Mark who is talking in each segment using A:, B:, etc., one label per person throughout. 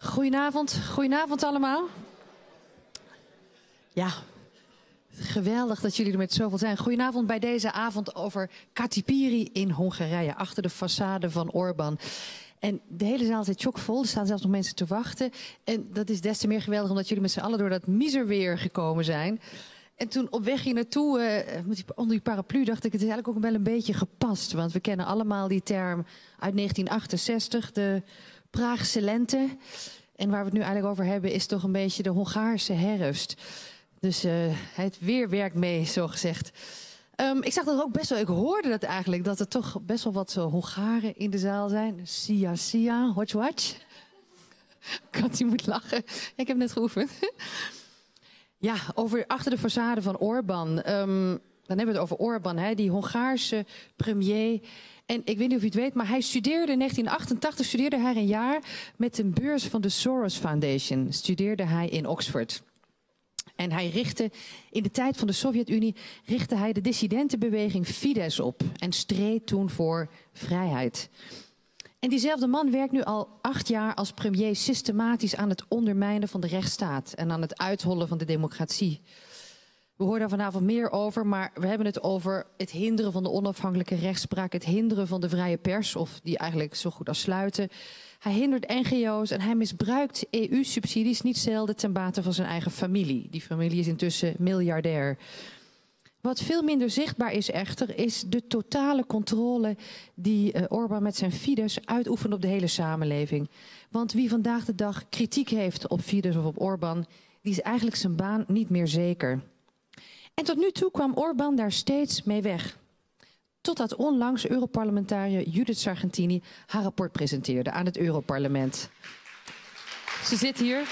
A: Goedenavond, goedenavond allemaal. Ja, geweldig dat jullie er met zoveel zijn. Goedenavond bij deze avond over Kati Piri in Hongarije, achter de façade van Orbán. En de hele zaal zit chockvol, er staan zelfs nog mensen te wachten. En dat is des te meer geweldig omdat jullie met z'n allen door dat miserweer gekomen zijn. En toen op weg hier naartoe, onder die paraplu, dacht ik, het is eigenlijk ook wel een beetje gepast. Want we kennen allemaal die term uit 1968, de Praagse lente. En waar we het nu eigenlijk over hebben is toch een beetje de Hongaarse herfst. Dus het weer werkt mee, zo gezegd. Ik zag dat er ook best wel, ik hoorde dat eigenlijk, dat er toch best wel wat Hongaren in de zaal zijn. Sia, sia, watch. Kati moet lachen. Ik heb net geoefend. Ja, achter de façade van Orbán. Dan hebben we het over Orbán, hè, die Hongaarse premier. En ik weet niet of u het weet, maar hij studeerde in 1988 studeerde hij een jaar met een beurs van de Soros Foundation. Studeerde hij in Oxford. En hij richtte, in de tijd van de Sovjet-Unie, richtte hij de dissidentenbeweging Fidesz op. En streed toen voor vrijheid. En diezelfde man werkt nu al 8 jaar als premier systematisch aan het ondermijnen van de rechtsstaat. En aan het uithollen van de democratie. We horen daar vanavond meer over, maar we hebben het over het hinderen van de onafhankelijke rechtspraak. Het hinderen van de vrije pers, of die eigenlijk zo goed als sluiten. Hij hindert NGO's en hij misbruikt EU-subsidies niet zelden ten bate van zijn eigen familie. Die familie is intussen miljardair. Wat veel minder zichtbaar is echter, is de totale controle die Orbán met zijn Fidesz uitoefent op de hele samenleving. Want wie vandaag de dag kritiek heeft op Fidesz of op Orbán, die is eigenlijk zijn baan niet meer zeker. En tot nu toe kwam Orbán daar steeds mee weg. Totdat onlangs Europarlementariër Judith Sargentini haar rapport presenteerde aan het Europarlement. Ze zit hier.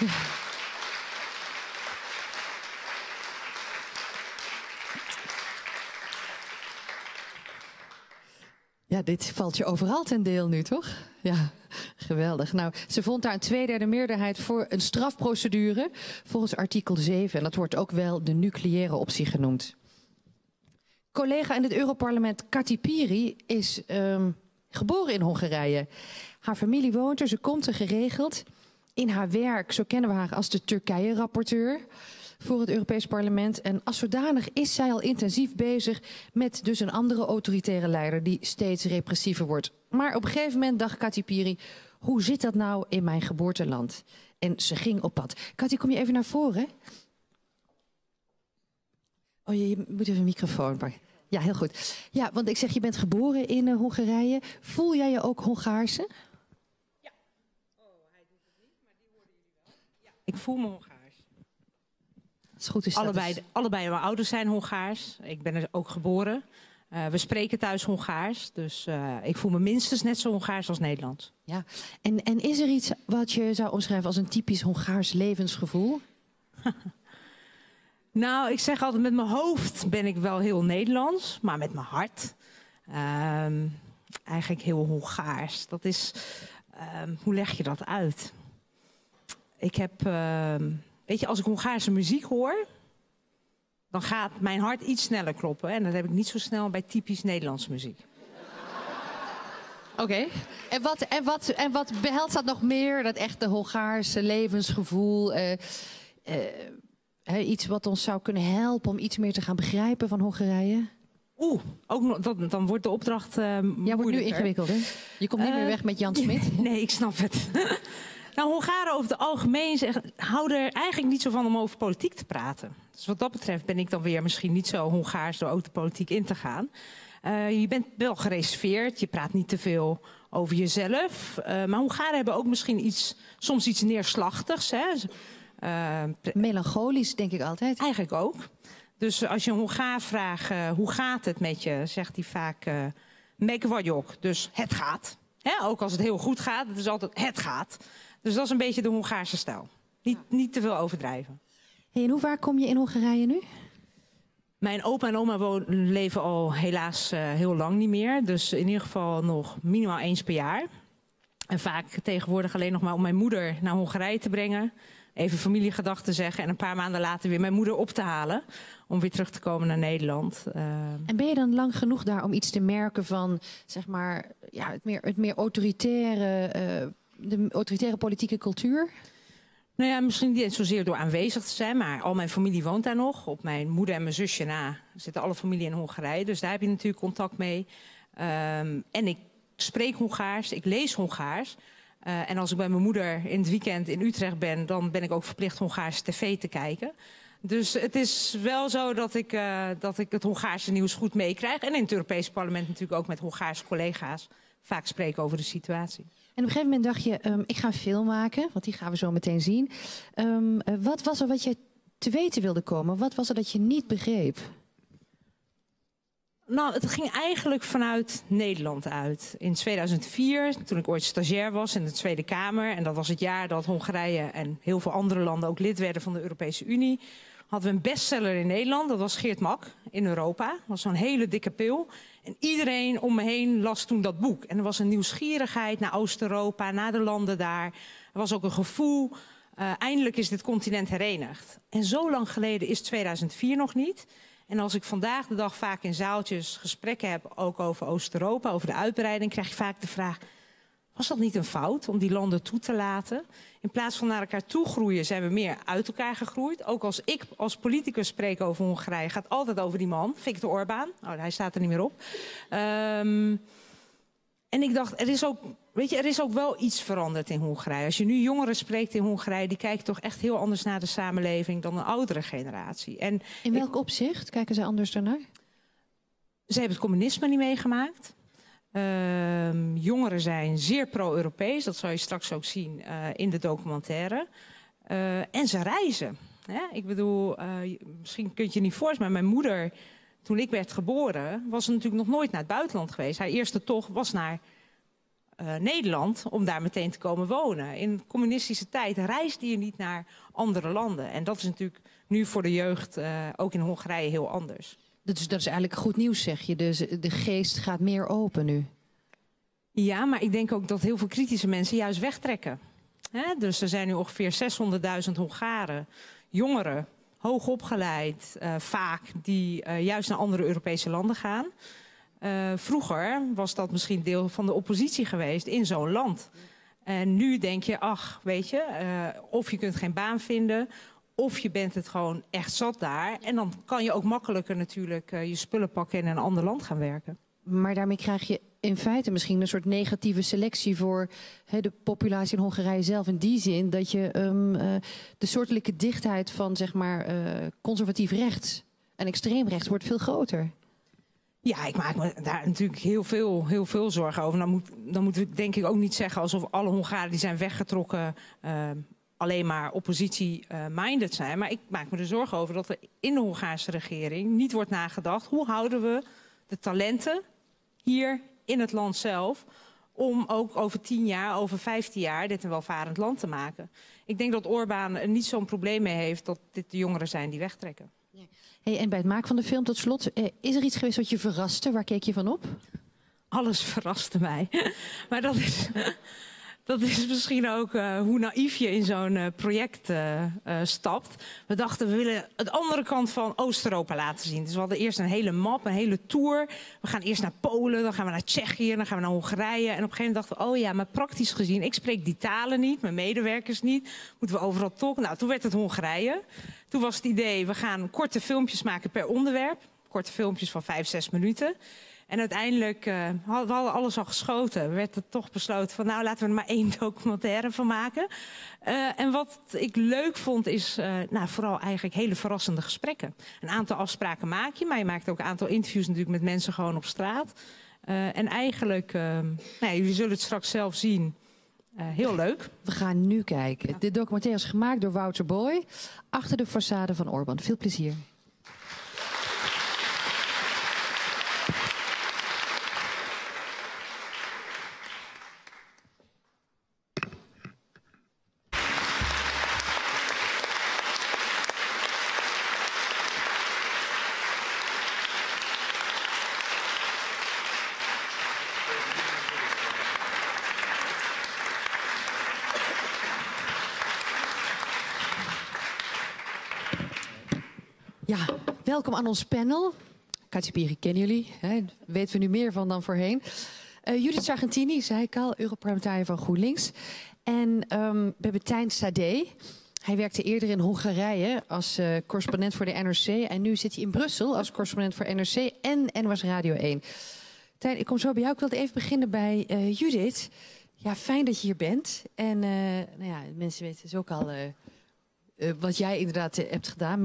A: Ja, dit valt je overal ten deel nu, toch? Ja, geweldig. Nou, ze vond daar een 2/3 meerderheid voor een strafprocedure volgens artikel 7. En dat wordt ook wel de nucleaire optie genoemd. Collega in het Europarlement Kati Piri is geboren in Hongarije. Haar familie woont er, ze komt er geregeld. In haar werk, zo kennen we haar als de Turkije-rapporteur voor het Europees Parlement. En als zodanig is zij al intensief bezig met dus een andere autoritaire leider die steeds repressiever wordt. Maar op een gegeven moment dacht Kati Piri, hoe zit dat nou in mijn geboorteland? En ze ging op pad. Kati, kom je even naar voren? Oh, je moet even een microfoon pakken. Ja, heel goed. Ja, want ik zeg, je bent geboren in Hongarije. Voel jij je ook Hongaarse?
B: Ja. Oh, hij doet het niet, maar die hoorden jullie wel. Ja. Ik voel me Hongaars.
A: Is goed, is
B: allebei mijn ouders zijn Hongaars. Ik ben er ook geboren. We spreken thuis Hongaars. Dus ik voel me minstens net zo Hongaars als Nederlands.
A: Ja. En is er iets wat je zou omschrijven als een typisch Hongaars levensgevoel?
B: Nou, ik zeg altijd, met mijn hoofd ben ik wel heel Nederlands, maar met mijn hart eigenlijk heel Hongaars. Dat is, hoe leg je dat uit? Ik heb, weet je, als ik Hongaarse muziek hoor, dan gaat mijn hart iets sneller kloppen. En dat heb ik niet zo snel bij typisch Nederlandse muziek.
A: Oké. En wat behelst dat nog meer, dat echte Hongaarse levensgevoel? Iets wat ons zou kunnen helpen om iets meer te gaan begrijpen van Hongarije?
B: Dan wordt de opdracht
A: ja, wordt nu ingewikkeld, hè? Je komt niet meer weg met Jan Smit.
B: Nee, ik snap het. Nou, Hongaren over het algemeen houden er eigenlijk niet zo van om over politiek te praten. Dus wat dat betreft ben ik dan weer misschien niet zo Hongaars door ook de politiek in te gaan. Je bent wel gereserveerd, je praat niet te veel over jezelf. Maar Hongaren hebben ook misschien soms iets neerslachtigs, hè?
A: Melancholisch, denk ik altijd.
B: Eigenlijk ook. Dus als je een Hongaar vraagt, hoe gaat het met je? Zegt hij vaak, meg vagyok. Dus het gaat. Ook als het heel goed gaat, het is altijd het gaat. Dus dat is een beetje de Hongaarse stijl. Niet te veel overdrijven.
A: Hey, en hoe vaak kom je in Hongarije nu?
B: Mijn opa en oma leven al helaas heel lang niet meer. Dus in ieder geval nog minimaal eens per jaar. En vaak tegenwoordig alleen nog maar om mijn moeder naar Hongarije te brengen. Even familiegedachten zeggen en een paar maanden later weer mijn moeder op te halen. Om weer terug te komen naar Nederland.
A: En ben je dan lang genoeg daar om iets te merken van, zeg maar, ja, het meer autoritaire de autoritaire politieke cultuur?
B: Nou ja, misschien niet zozeer door aanwezig te zijn, maar al mijn familie woont daar nog. Op mijn moeder en mijn zusje na zitten alle familie in Hongarije, dus daar heb je natuurlijk contact mee. En ik spreek Hongaars, ik lees Hongaars. En als ik bij mijn moeder in het weekend in Utrecht ben, dan ben ik ook verplicht Hongaarse tv te kijken. Dus het is wel zo dat ik het Hongaarse nieuws goed meekrijg. En in het Europese parlement natuurlijk ook met Hongaarse collega's vaak spreken over de situatie.
A: En op een gegeven moment dacht je, ik ga een film maken, want die gaan we zo meteen zien. Wat was er wat je te weten wilde komen? Wat was er dat je niet begreep?
B: Nou, het ging eigenlijk vanuit Nederland uit. In 2004, toen ik ooit stagiair was in de Tweede Kamer, en dat was het jaar dat Hongarije en heel veel andere landen ook lid werden van de Europese Unie, hadden we een bestseller in Nederland. Dat was Geert Mak in Europa. Dat was zo'n hele dikke pil. En iedereen om me heen las toen dat boek. En er was een nieuwsgierigheid naar Oost-Europa, naar de landen daar. Er was ook een gevoel, eindelijk is dit continent herenigd. En zo lang geleden is 2004 nog niet. En als ik vandaag de dag vaak in zaaltjes gesprekken heb, ook over Oost-Europa, over de uitbreiding, krijg je vaak de vraag, was dat niet een fout om die landen toe te laten? In plaats van naar elkaar toe groeien, zijn we meer uit elkaar gegroeid. Ook als ik als politicus spreek over Hongarije, gaat het altijd over die man, Viktor Orbán. Oh, hij staat er niet meer op. En ik dacht, er is ook wel iets veranderd in Hongarije. Als je nu jongeren spreekt in Hongarije, die kijken toch echt heel anders naar de samenleving dan een oudere generatie. En
A: in welk opzicht kijken ze anders daarnaar?
B: Ze hebben het communisme niet meegemaakt. Jongeren zijn zeer pro-Europees, dat zal je straks ook zien in de documentaire. En ze reizen. Ik bedoel, misschien kun je je niet voorstellen, maar mijn moeder, toen ik werd geboren, was ze natuurlijk nog nooit naar het buitenland geweest. Haar eerste tocht was naar Nederland om daar meteen te komen wonen. In de communistische tijd reisde je niet naar andere landen. En dat is natuurlijk nu voor de jeugd ook in Hongarije heel anders.
A: Dus dat is eigenlijk goed nieuws, zeg je. Dus de geest gaat meer open nu.
B: Ja, maar ik denk ook dat heel veel kritische mensen juist wegtrekken. Dus er zijn nu ongeveer 600.000 Hongaren, jongeren, hoogopgeleid, vaak, die juist naar andere Europese landen gaan. Vroeger was dat misschien deel van de oppositie geweest in zo'n land. En nu denk je, ach, weet je, of je kunt geen baan vinden, of je bent het gewoon echt zat daar. En dan kan je ook makkelijker natuurlijk je spullen pakken en in een ander land gaan werken.
A: Maar daarmee krijg je in feite misschien een soort negatieve selectie voor de populatie in Hongarije zelf. In die zin dat je de soortelijke dichtheid van zeg maar conservatief rechts en extreem rechts wordt veel groter.
B: Ja, ik maak me daar natuurlijk heel veel zorgen over. Dan moeten we denk ik ook niet zeggen alsof alle Hongaren die zijn weggetrokken alleen maar oppositie-minded zijn. Maar ik maak me er zorgen over dat er in de Hongaarse regering niet wordt nagedacht. Hoe houden we de talenten hier in het land zelf om ook over 10 jaar, over 15 jaar dit een welvarend land te maken. Ik denk dat Orbán er niet zo'n probleem mee heeft dat dit de jongeren zijn die wegtrekken.
A: Hey, en bij het maken van de film tot slot, is er iets geweest wat je verraste? Waar keek je van op?
B: Alles verraste mij. Maar dat is misschien ook hoe naïef je in zo'n project stapt. We dachten, we willen de andere kant van Oost-Europa laten zien. Dus we hadden eerst een hele map, een hele tour. We gaan eerst naar Polen, dan gaan we naar Tsjechië, dan gaan we naar Hongarije. En op een gegeven moment dachten we, oh ja, maar praktisch gezien, ik spreek die talen niet, mijn medewerkers niet. Moeten we overal tolken? Nou, toen werd het Hongarije. Toen was het idee, we gaan korte filmpjes maken per onderwerp. Korte filmpjes van 5-6 minuten. En uiteindelijk, we hadden alles al geschoten. Werd er toch besloten van, nou, laten we er maar 1 documentaire van maken. En wat ik leuk vond is, vooral eigenlijk hele verrassende gesprekken. Een aantal afspraken maak je, maar je maakt ook een aantal interviews natuurlijk met mensen gewoon op straat. En eigenlijk, jullie zullen het straks zelf zien. Heel leuk.
A: We gaan nu kijken. Ja. De documentaire is gemaakt door Wouter Boy. Achter de façade van Orbán. Veel plezier. Ja, welkom aan ons panel. Kati Piri kennen jullie, weten we nu meer van dan voorheen. Judith Sargentini, zei ik al, Europarlementariër van GroenLinks. En we hebben Tijn Sade. Hij werkte eerder in Hongarije als correspondent voor de NRC. En nu zit hij in Brussel als correspondent voor NRC en NOS Radio 1. Tijn, ik kom zo bij jou. Ik wilde even beginnen bij Judith. Ja, fijn dat je hier bent. En mensen weten dus ook al wat jij inderdaad hebt gedaan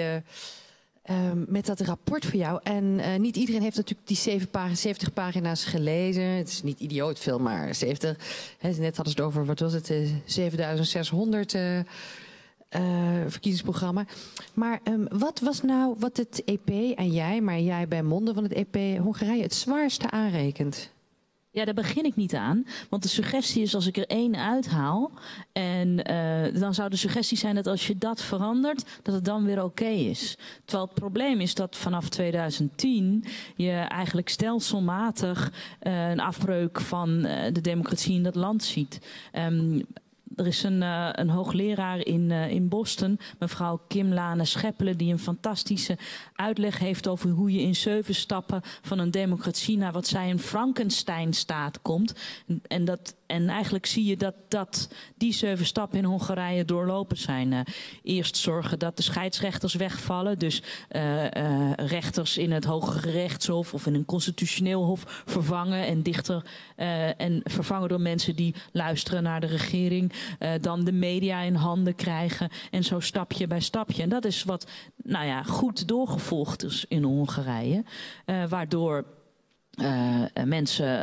A: met dat rapport voor jou. En niet iedereen heeft natuurlijk die 70 pagina's gelezen. Het is niet idioot veel, maar 70. Net hadden ze het over, wat was het, 7600 verkiezingsprogramma. Maar wat was nou wat het EP en jij, maar jij bij monden van het EP Hongarije het zwaarste aanrekent?
C: Ja, daar begin ik niet aan. Want de suggestie is als ik er 1 uithaal. En dan zou de suggestie zijn dat als je dat verandert, dat het dan weer oké is. Terwijl het probleem is dat vanaf 2010 je eigenlijk stelselmatig een afbreuk van de democratie in dat land ziet. Er is een hoogleraar in Boston, mevrouw Kim Lane Scheppelen, die een fantastische uitleg heeft over hoe je in 7 stappen van een democratie naar wat zij een Frankenstein-staat komt. En eigenlijk zie je dat die 7 stappen in Hongarije doorlopen zijn. Eerst zorgen dat de scheidsrechters wegvallen. Dus rechters in het Hoge Rechtshof of in een constitutioneel hof vervangen. En vervangen door mensen die luisteren naar de regering. Dan de media in handen krijgen. En zo stapje bij stapje. En dat is wat goed doorgevolgd is in Hongarije. Waardoor mensen,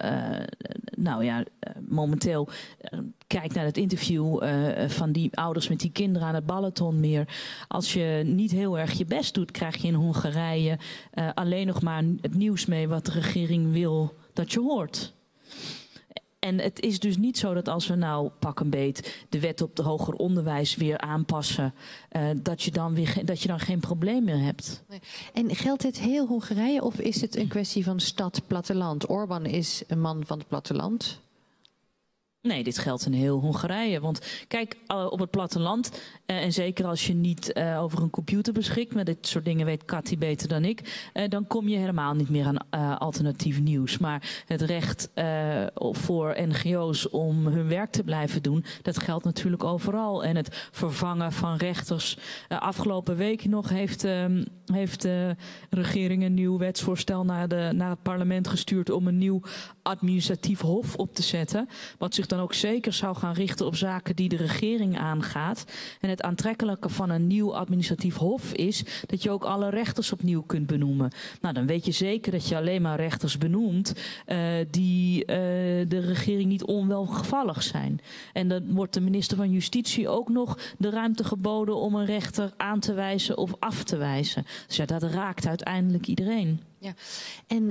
C: momenteel kijk naar het interview van die ouders met die kinderen aan het Balatonmeer. Als je niet heel erg je best doet, krijg je in Hongarije alleen nog maar het nieuws mee wat de regering wil dat je hoort. En het is dus niet zo dat als we nou pak een beet de wet op het hoger onderwijs weer aanpassen, dat je dan geen probleem meer hebt.
A: En geldt dit heel Hongarije of is het een kwestie van stad-platteland? Orbán is een man van het platteland.
C: Nee, dit geldt in heel Hongarije. Want kijk, op het platteland, en zeker als je niet over een computer beschikt, maar dit soort dingen weet Cathy beter dan ik, dan kom je helemaal niet meer aan alternatief nieuws. Maar het recht voor NGO's om hun werk te blijven doen, dat geldt natuurlijk overal. En het vervangen van rechters. Afgelopen week nog heeft de regering een nieuw wetsvoorstel naar het parlement gestuurd om een nieuw administratief hof op te zetten. Wat zich dan ook zeker zou gaan richten op zaken die de regering aangaat. En het aantrekkelijke van een nieuw administratief hof is dat je ook alle rechters opnieuw kunt benoemen. Nou, dan weet je zeker dat je alleen maar rechters benoemt die de regering niet onwelgevallig zijn. En dan wordt de minister van Justitie ook nog de ruimte geboden om een rechter aan te wijzen of af te wijzen. Dus ja, dat raakt uiteindelijk iedereen.
A: Ja, en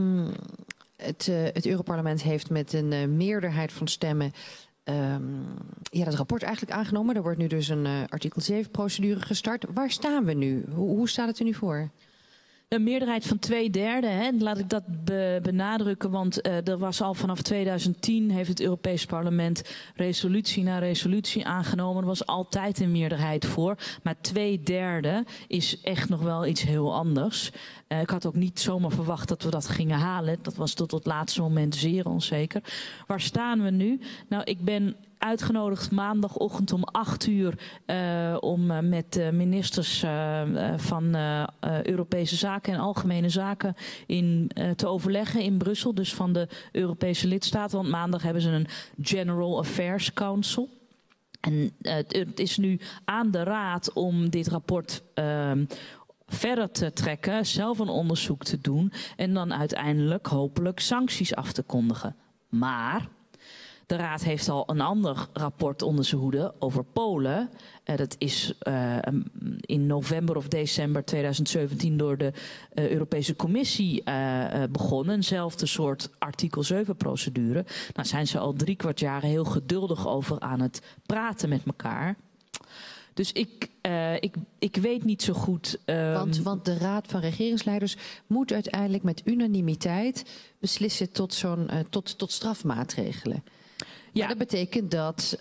A: het Europarlement heeft met een meerderheid van stemmen dat rapport eigenlijk aangenomen. Er wordt nu dus een artikel 7-procedure gestart. Waar staan we nu? Hoe staat het er nu voor?
C: Een meerderheid van 2/3, laat ik dat benadrukken, want er was al vanaf 2010 heeft het Europees Parlement resolutie na resolutie aangenomen. Er was altijd een meerderheid voor, maar 2/3 is echt nog wel iets heel anders. Ik had ook niet zomaar verwacht dat we dat gingen halen. Dat was tot het laatste moment zeer onzeker. Waar staan we nu? Nou, ik ben uitgenodigd maandagochtend om 8:00 om met de ministers van Europese Zaken en Algemene Zaken te overleggen in Brussel. Dus van de Europese lidstaten. Want maandag hebben ze een General Affairs Council. En het is nu aan de Raad om dit rapport verder te trekken, zelf een onderzoek te doen en dan uiteindelijk hopelijk sancties af te kondigen. Maar de Raad heeft al een ander rapport onder zijn hoede over Polen. Dat is in november of december 2017 door de Europese Commissie begonnen. Eenzelfde soort artikel 7-procedure. Nou zijn ze al 3/4 jaar heel geduldig over aan het praten met elkaar. Dus ik weet niet zo goed.
A: Want de Raad van Regeringsleiders moet uiteindelijk met unanimiteit beslissen tot strafmaatregelen. Ja. Maar dat betekent dat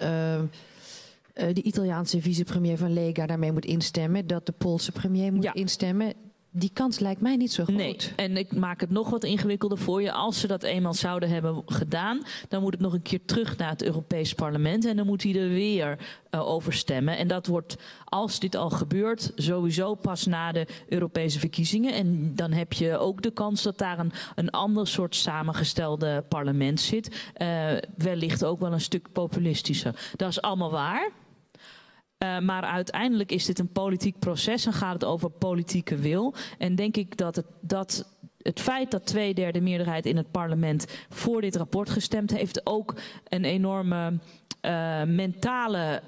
A: de Italiaanse vicepremier van Lega daarmee moet instemmen, dat de Poolse premier moet instemmen. Die kans lijkt mij niet zo groot.
C: Nee, en ik maak het nog wat ingewikkelder voor je. Als ze dat eenmaal zouden hebben gedaan, dan moet het nog een keer terug naar het Europees Parlement. En dan moet hij er weer over stemmen. En dat wordt, als dit al gebeurt, sowieso pas na de Europese verkiezingen. En dan heb je ook de kans dat daar een ander soort samengestelde parlement zit. Wellicht ook wel een stuk populistischer. Dat is allemaal waar. Maar uiteindelijk is dit een politiek proces en gaat het over politieke wil. En denk ik dat het feit dat 2/3 meerderheid in het parlement voor dit rapport gestemd heeft ook een enorme mentale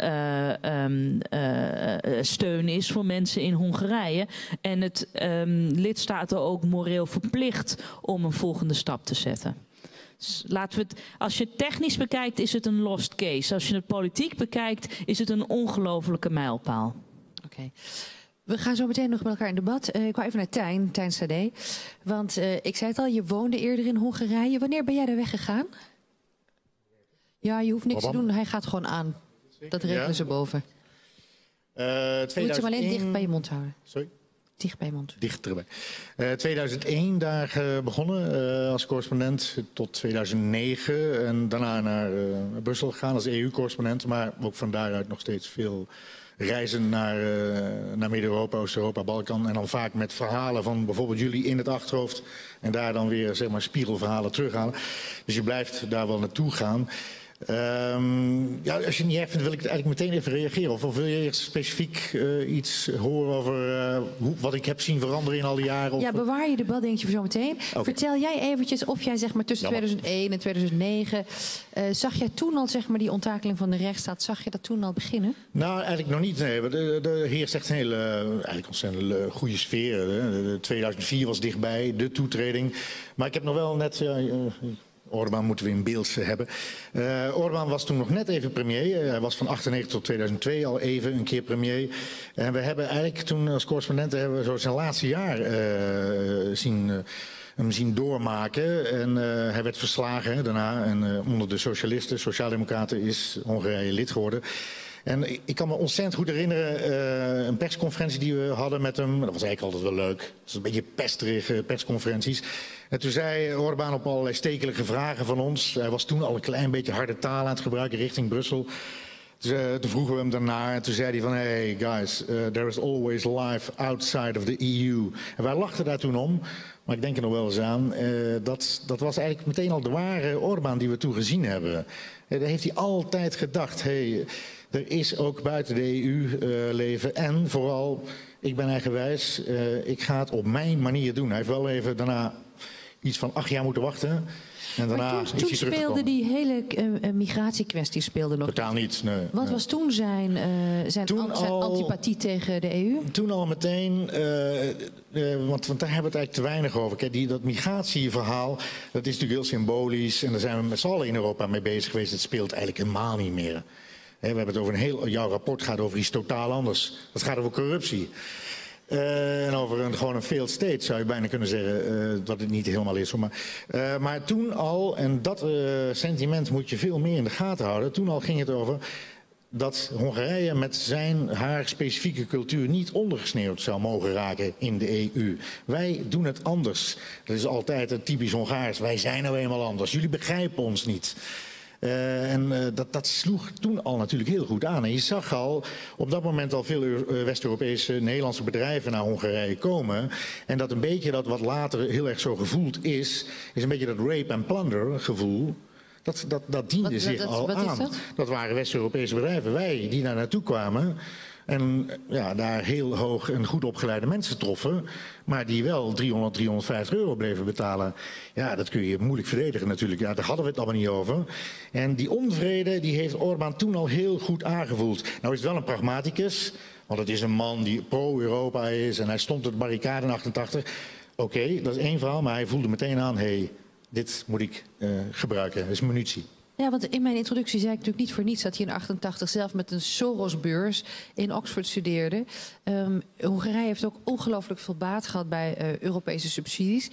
C: steun is voor mensen in Hongarije. En het lidstaten ook moreel verplicht om een volgende stap te zetten. Laten we het, als je het technisch bekijkt is het een lost case. Als je het politiek bekijkt is het een ongelofelijke mijlpaal.
A: Oké. We gaan zo meteen nog met elkaar in debat. Ik wou even naar Tijn Sade. Want ik zei het al, je woonde eerder in Hongarije. Wanneer ben jij daar weggegaan? Ja, je hoeft niks te doen. Hij gaat gewoon aan. Dat regelen ze boven. Je moet hem alleen dicht bij je mond houden.
D: Sorry?
A: Dicht bij je mond.
D: Dichterbij. 2001 daar begonnen als correspondent tot 2009. En daarna naar Brussel gegaan als EU-correspondent. Maar ook van daaruit nog steeds veel reizen naar Midden-Europa, Oost-Europa, Balkan. En dan vaak met verhalen van bijvoorbeeld jullie in het achterhoofd. En daar dan weer zeg maar spiegelverhalen terughalen. Dus je blijft daar wel naartoe gaan. Ja, als je het niet erg vindt, wil ik eigenlijk meteen even reageren. Of wil je eerst specifiek iets horen over wat ik heb zien veranderen in al die jaren?
A: Ja, bewaar je debat denk je voor zo meteen. Okay. Vertel jij eventjes of jij zeg maar tussen 2001 en 2009... zag jij toen al zeg maar die onttakeling van de rechtsstaat, zag je dat toen al beginnen?
D: Nou, eigenlijk nog niet. Nee. Er heerst echt een hele eigenlijk ontzettend goede sfeer. 2004 was dichtbij, de toetreding. Maar ik heb nog wel net... Orbán moeten we in beeld hebben. Orbán was toen nog net even premier. Hij was van 1998 tot 2002 al even een keer premier. En we hebben eigenlijk toen als correspondenten hebben we zo zijn laatste jaar hem zien doormaken. En hij werd verslagen daarna. En onder de socialisten, sociaaldemocraten, is Hongarije lid geworden. En ik kan me ontzettend goed herinneren, een persconferentie die we hadden met hem. Dat was eigenlijk altijd wel leuk. Het was een beetje pesterige persconferenties. En toen zei Orbán op allerlei stekelige vragen van ons. Hij was toen al een klein beetje harde taal aan het gebruiken richting Brussel. Toen vroegen we hem daarna en toen zei hij van... Hey guys, there is always life outside of the EU. En wij lachten daar toen om. Maar ik denk er nog wel eens aan. Dat was eigenlijk meteen al de ware Orbán die we toen gezien hebben. Daar heeft hij altijd gedacht... Hey, er is ook buiten de EU leven en vooral, ik ben eigenwijs, ik ga het op mijn manier doen. Hij heeft wel even daarna iets van 8 jaar moeten wachten. En daarna
A: maar toen speelde die hele migratiekwestie speelde nog
D: totaal niet. Nee,
A: Wat was toen zijn antipathie tegen de EU?
D: Toen al meteen, want daar hebben we het eigenlijk te weinig over. Kijk, dat migratieverhaal, dat is natuurlijk heel symbolisch. En daar zijn we met z'n allen in Europa mee bezig geweest. Het speelt eigenlijk helemaal niet meer. We hebben het over jouw rapport gaat over iets totaal anders. Dat gaat over corruptie. En over gewoon een failed state zou je bijna kunnen zeggen, dat het niet helemaal is. Maar toen al, en dat sentiment moet je veel meer in de gaten houden. Toen al ging het over dat Hongarije met haar specifieke cultuur niet ondergesneeuwd zou mogen raken in de EU. Wij doen het anders. Dat is altijd een typisch Hongaars. Wij zijn nou eenmaal anders. Jullie begrijpen ons niet. Dat sloeg toen al natuurlijk heel goed aan. En je zag al op dat moment al veel West-Europese, Nederlandse bedrijven naar Hongarije komen. En dat een beetje dat wat later heel erg zo gevoeld is een beetje dat rape and plunder gevoel. Dat diende zich al aan. Dat waren West-Europese bedrijven, wij die daar naartoe kwamen. En ja, daar heel hoog en goed opgeleide mensen troffen, maar die wel 350 euro bleven betalen. Ja, dat kun je moeilijk verdedigen natuurlijk. Ja, daar hadden we het allemaal niet over. En die onvrede die heeft Orbán toen al heel goed aangevoeld. Nou is het wel een pragmaticus, want het is een man die pro-Europa is en hij stond op de barricade in 88. Oké, dat is één verhaal, maar hij voelde meteen aan, hey, dit moet ik gebruiken, dat is munitie.
A: Ja, want in mijn introductie zei ik natuurlijk niet voor niets dat hij in 88 zelf met een Soros-beurs in Oxford studeerde. Hongarije heeft ook ongelooflijk veel baat gehad bij Europese subsidies.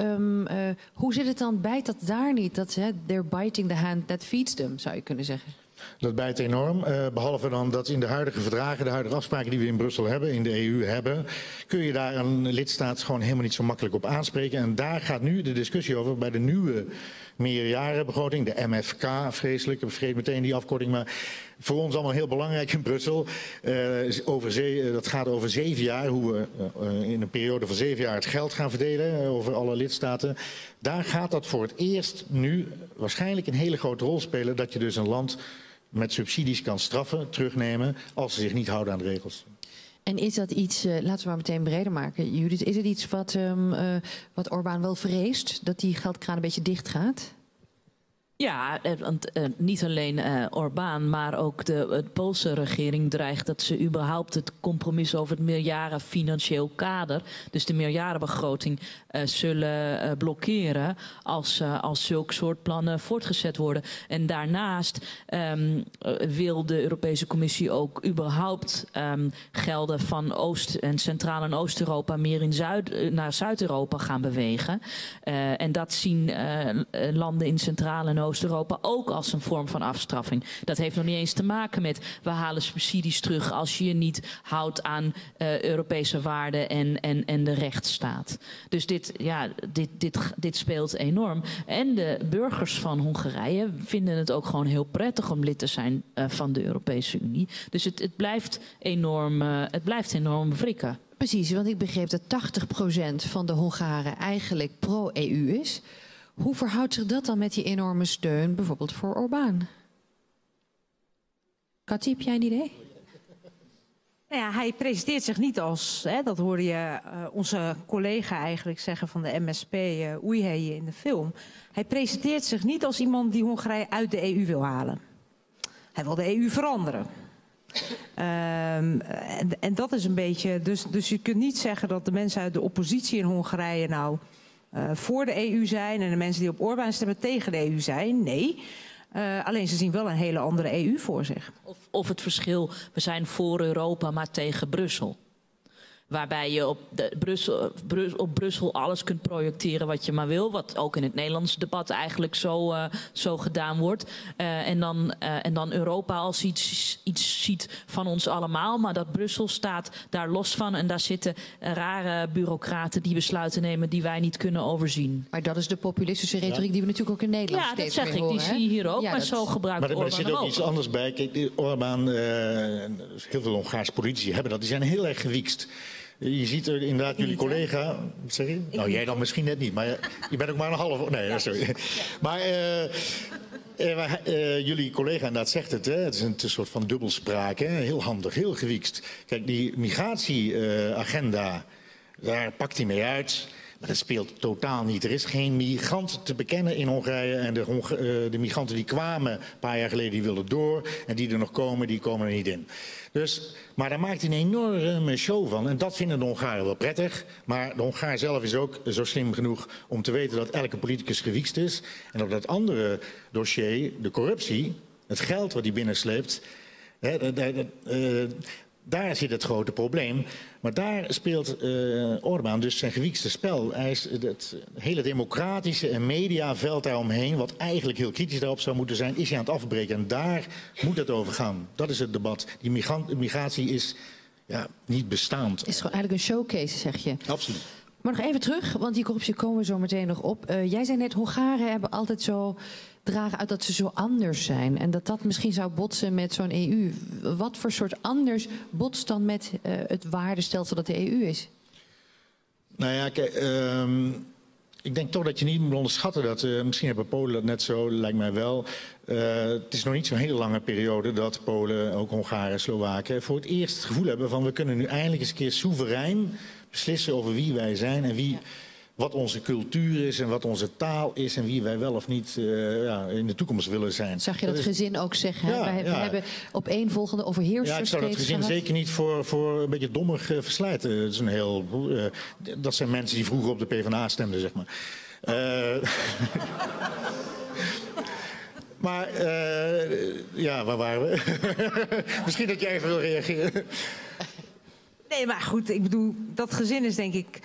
A: Hoe zit het dan? Bijt dat daar niet? Dat they're biting the hand that feeds them, zou je kunnen zeggen.
D: Dat bijt enorm. Behalve dan dat in de huidige verdragen, de huidige afspraken die we in Brussel hebben, in de EU hebben, kun je daar een lidstaat gewoon helemaal niet zo makkelijk op aanspreken. En daar gaat nu de discussie over bij de nieuwe meerjarenbegroting, de MFK, vreselijk, ik vergeet meteen die afkorting, maar voor ons allemaal heel belangrijk in Brussel. Dat gaat over 7 jaar, hoe we in een periode van 7 jaar het geld gaan verdelen over alle lidstaten. Daar gaat dat voor het eerst nu waarschijnlijk een hele grote rol spelen, dat je dus een land met subsidies kan straffen, terugnemen, als ze zich niet houden aan de regels.
A: En is dat iets, laten we maar meteen breder maken, Judith, is het iets wat Orbán wel vreest, dat die geldkraan een beetje dicht gaat?
C: Ja, want niet alleen Orbán, maar ook de Poolse regering dreigt dat ze überhaupt het compromis over het meerjaren financieel kader, dus de meerjarenbegroting, zullen blokkeren als zulke soort plannen voortgezet worden. En daarnaast wil de Europese Commissie ook überhaupt gelden van Centraal- en Oost-Europa meer naar Zuid-Europa gaan bewegen. En dat zien landen in Centraal- en Oost-Europa ook als een vorm van afstraffing. Dat heeft nog niet eens te maken met we halen subsidies terug als je je niet houdt aan Europese waarden en de rechtsstaat. Dus dit speelt enorm. En de burgers van Hongarije vinden het ook gewoon heel prettig om lid te zijn van de Europese Unie. Dus het blijft enorm wrikken.
A: Precies, want ik begreep dat 80% van de Hongaren eigenlijk pro-EU is. Hoe verhoudt zich dat dan met die enorme steun, bijvoorbeeld voor Orbán? Kati, heb jij een idee?
B: Nou ja, hij presenteert zich niet als, dat hoorde je onze collega eigenlijk zeggen van de MSP, Újhelyi in de film. Hij presenteert zich niet als iemand die Hongarije uit de EU wil halen. Hij wil de EU veranderen. En dat is een beetje, dus je kunt niet zeggen dat de mensen uit de oppositie in Hongarije nou voor de EU zijn en de mensen die op Orbán stemmen tegen de EU zijn. Nee. Alleen ze zien wel een hele andere EU voor zich.
C: Of het verschil, we zijn voor Europa, maar tegen Brussel. Waarbij je op Brussel alles kunt projecteren wat je maar wil. Wat ook in het Nederlandse debat eigenlijk zo gedaan wordt. En dan Europa als iets ziet van ons allemaal. Maar dat Brussel staat daar los van. En daar zitten rare bureaucraten die besluiten nemen die wij niet kunnen overzien.
A: Maar dat is de populistische retoriek die we natuurlijk ook in Nederland steeds meer horen.
C: Ja, dat zeg ik. Die zie je hier ook. Maar zo gebruikt Orbán
D: Maar er zit ook iets anders bij. Kijk, Orbán, heel veel Hongaarse politici hebben dat. Die zijn heel erg gewiekst. Je ziet er inderdaad jullie collega. Zeg je? Nou, jij dan misschien net niet, maar je bent ook maar een half. Nee, sorry. Maar jullie collega inderdaad zegt het, hè? Het is een soort van dubbelspraak, hè? Heel handig, heel gewiekst. Kijk, die migratieagenda, daar pakt hij mee uit. Maar dat speelt totaal niet. Er is geen migrant te bekennen in Hongarije. En de migranten die kwamen een paar jaar geleden, die wilden door. En die er nog komen, die komen er niet in. Dus, maar daar maakt hij een enorme show van. En dat vinden de Hongaren wel prettig. Maar de Hongaar zelf is ook zo slim genoeg om te weten dat elke politicus gewiekst is. En op dat andere dossier, de corruptie, het geld wat hij binnensleept, daar zit het grote probleem. Maar daar speelt Orbán dus zijn gewiekste spel. Hij is het hele democratische en mediaveld daaromheen, wat eigenlijk heel kritisch daarop zou moeten zijn, is hij aan het afbreken. En daar moet het over gaan. Dat is het debat. Die migratie is niet bestaand.
A: Het is gewoon eigenlijk een showcase, zeg je.
D: Absoluut.
A: Maar nog even terug, want die corruptie komen we zo meteen nog op. Jij zei net, Hongaren hebben altijd zo dragen uit dat ze zo anders zijn. En dat misschien zou botsen met zo'n EU. Wat voor soort anders botst dan met het waardestelsel dat de EU is?
D: Nou ja, kijk, ik denk toch dat je niet moet onderschatten dat, misschien hebben Polen dat net zo, lijkt mij wel. Het is nog niet zo'n hele lange periode dat Polen, ook Hongaren, Slowaken, voor het eerst het gevoel hebben van we kunnen nu eindelijk eens een keer soeverein beslissen over wie wij zijn en wie, wat onze cultuur is en wat onze taal is en wie wij wel of niet in de toekomst willen zijn.
A: Zag je dat gezin ook zeggen? We hebben opeenvolgende overheersers.
D: Ja, ik zou dat gezin zeker niet voor een beetje dommig verslijten. Het is dat zijn mensen die vroeger op de PvdA stemden, zeg maar. Maar waar waren we? Misschien dat jij even wil reageren.
B: Nee, maar goed, ik bedoel, dat gezin is denk ik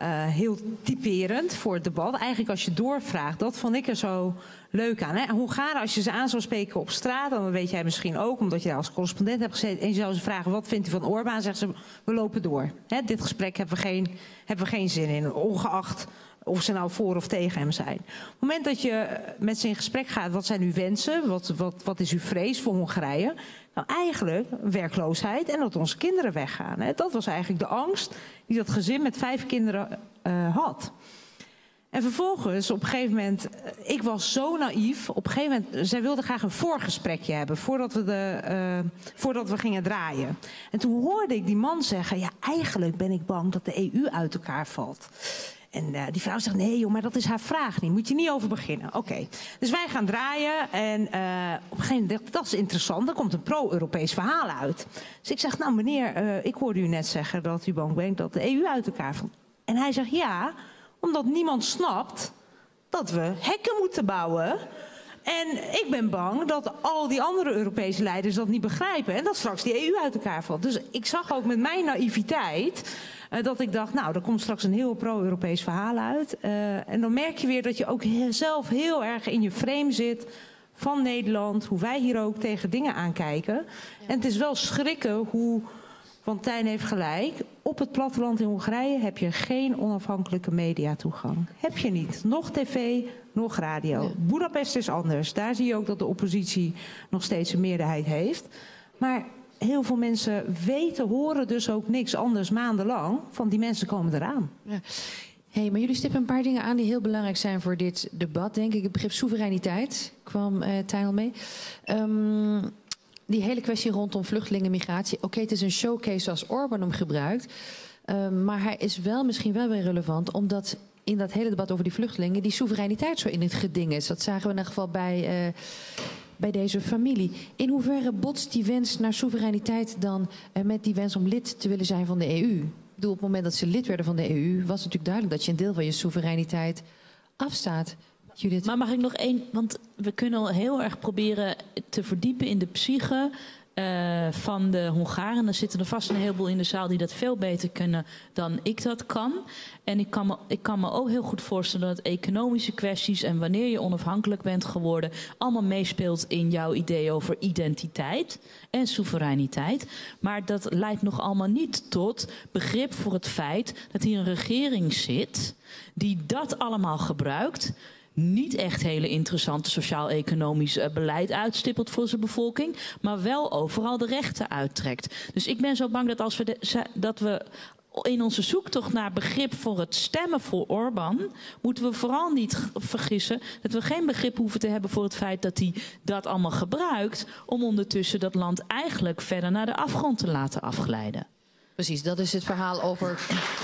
B: heel typerend voor het debat. Eigenlijk als je doorvraagt, dat vond ik er zo leuk aan. Hè? Hongaren, als je ze aan zou spreken op straat, dan weet jij misschien ook, omdat je daar als correspondent hebt gezeten, en je zou ze vragen, wat vindt u van Orbán? Zeggen ze, we lopen door. Hè? Dit gesprek hebben we geen zin in, ongeacht of ze nou voor of tegen hem zijn. Op het moment dat je met ze in gesprek gaat, wat zijn uw wensen? Wat is uw vrees voor Hongarije? Nou, eigenlijk werkloosheid en dat onze kinderen weggaan. Hè? Dat was eigenlijk de angst die dat gezin met 5 kinderen had. En vervolgens, op een gegeven moment, ik was zo naïef. Op een gegeven moment, zij wilden graag een voorgesprekje hebben voordat we gingen draaien. En toen hoorde ik die man zeggen, ja, eigenlijk ben ik bang dat de EU uit elkaar valt. En die vrouw zegt, nee joh, maar dat is haar vraag niet. Moet je niet over beginnen. Oké. Dus wij gaan draaien en op een gegeven moment dacht ik, dat is interessant. Er komt een pro-Europees verhaal uit. Dus ik zeg, nou meneer, ik hoorde u net zeggen dat u bang bent dat de EU uit elkaar valt. En hij zegt, ja, omdat niemand snapt dat we hekken moeten bouwen. En ik ben bang dat al die andere Europese leiders dat niet begrijpen. En dat straks die EU uit elkaar valt. Dus ik zag ook met mijn naïviteit dat ik dacht, nou, er komt straks een heel pro-Europees verhaal uit. En dan merk je weer dat je ook zelf heel erg in je frame zit van Nederland. Hoe wij hier ook tegen dingen aankijken. Ja. En het is wel schrikken hoe, want Tijn heeft gelijk, op het platteland in Hongarije heb je geen onafhankelijke mediatoegang. Heb je niet. Nog tv, nog radio. Ja. Boedapest is anders. Daar zie je ook dat de oppositie nog steeds een meerderheid heeft. Maar heel veel mensen horen dus ook niks anders maandenlang van die mensen komen eraan. Ja.
A: Hey, maar jullie stippen een paar dingen aan die heel belangrijk zijn voor dit debat, denk ik. Het begrip soevereiniteit kwam Tijn al mee. Die hele kwestie rondom vluchtelingen en migratie. Oké, het is een showcase zoals Orbán hem gebruikt. Maar hij is wel misschien wel weer relevant, omdat in dat hele debat over die vluchtelingen die soevereiniteit zo in het geding is. Dat zagen we in ieder geval bij deze familie. In hoeverre botst die wens naar soevereiniteit dan met die wens om lid te willen zijn van de EU? Ik bedoel, op het moment dat ze lid werden van de EU was het natuurlijk duidelijk dat je een deel van je soevereiniteit afstaat. Judith.
C: Maar mag ik nog één, want we kunnen al heel erg proberen te verdiepen in de psyche van de Hongaren. Er zitten er vast een heleboel in de zaal die dat veel beter kunnen dan ik dat kan. En ik kan me ook heel goed voorstellen dat economische kwesties en wanneer je onafhankelijk bent geworden allemaal meespeelt in jouw idee over identiteit en soevereiniteit. Maar dat leidt nog allemaal niet tot begrip voor het feit dat hier een regering zit die dat allemaal gebruikt, niet echt hele interessante sociaal-economisch beleid uitstippelt voor zijn bevolking, maar wel overal de rechten uittrekt. Dus ik ben zo bang dat dat we in onze zoektocht naar begrip voor het stemmen voor Orbán, moeten we vooral niet vergissen dat we geen begrip hoeven te hebben voor het feit dat hij dat allemaal gebruikt om ondertussen dat land eigenlijk verder naar de afgrond te laten afglijden.
A: Precies, dat is het verhaal over.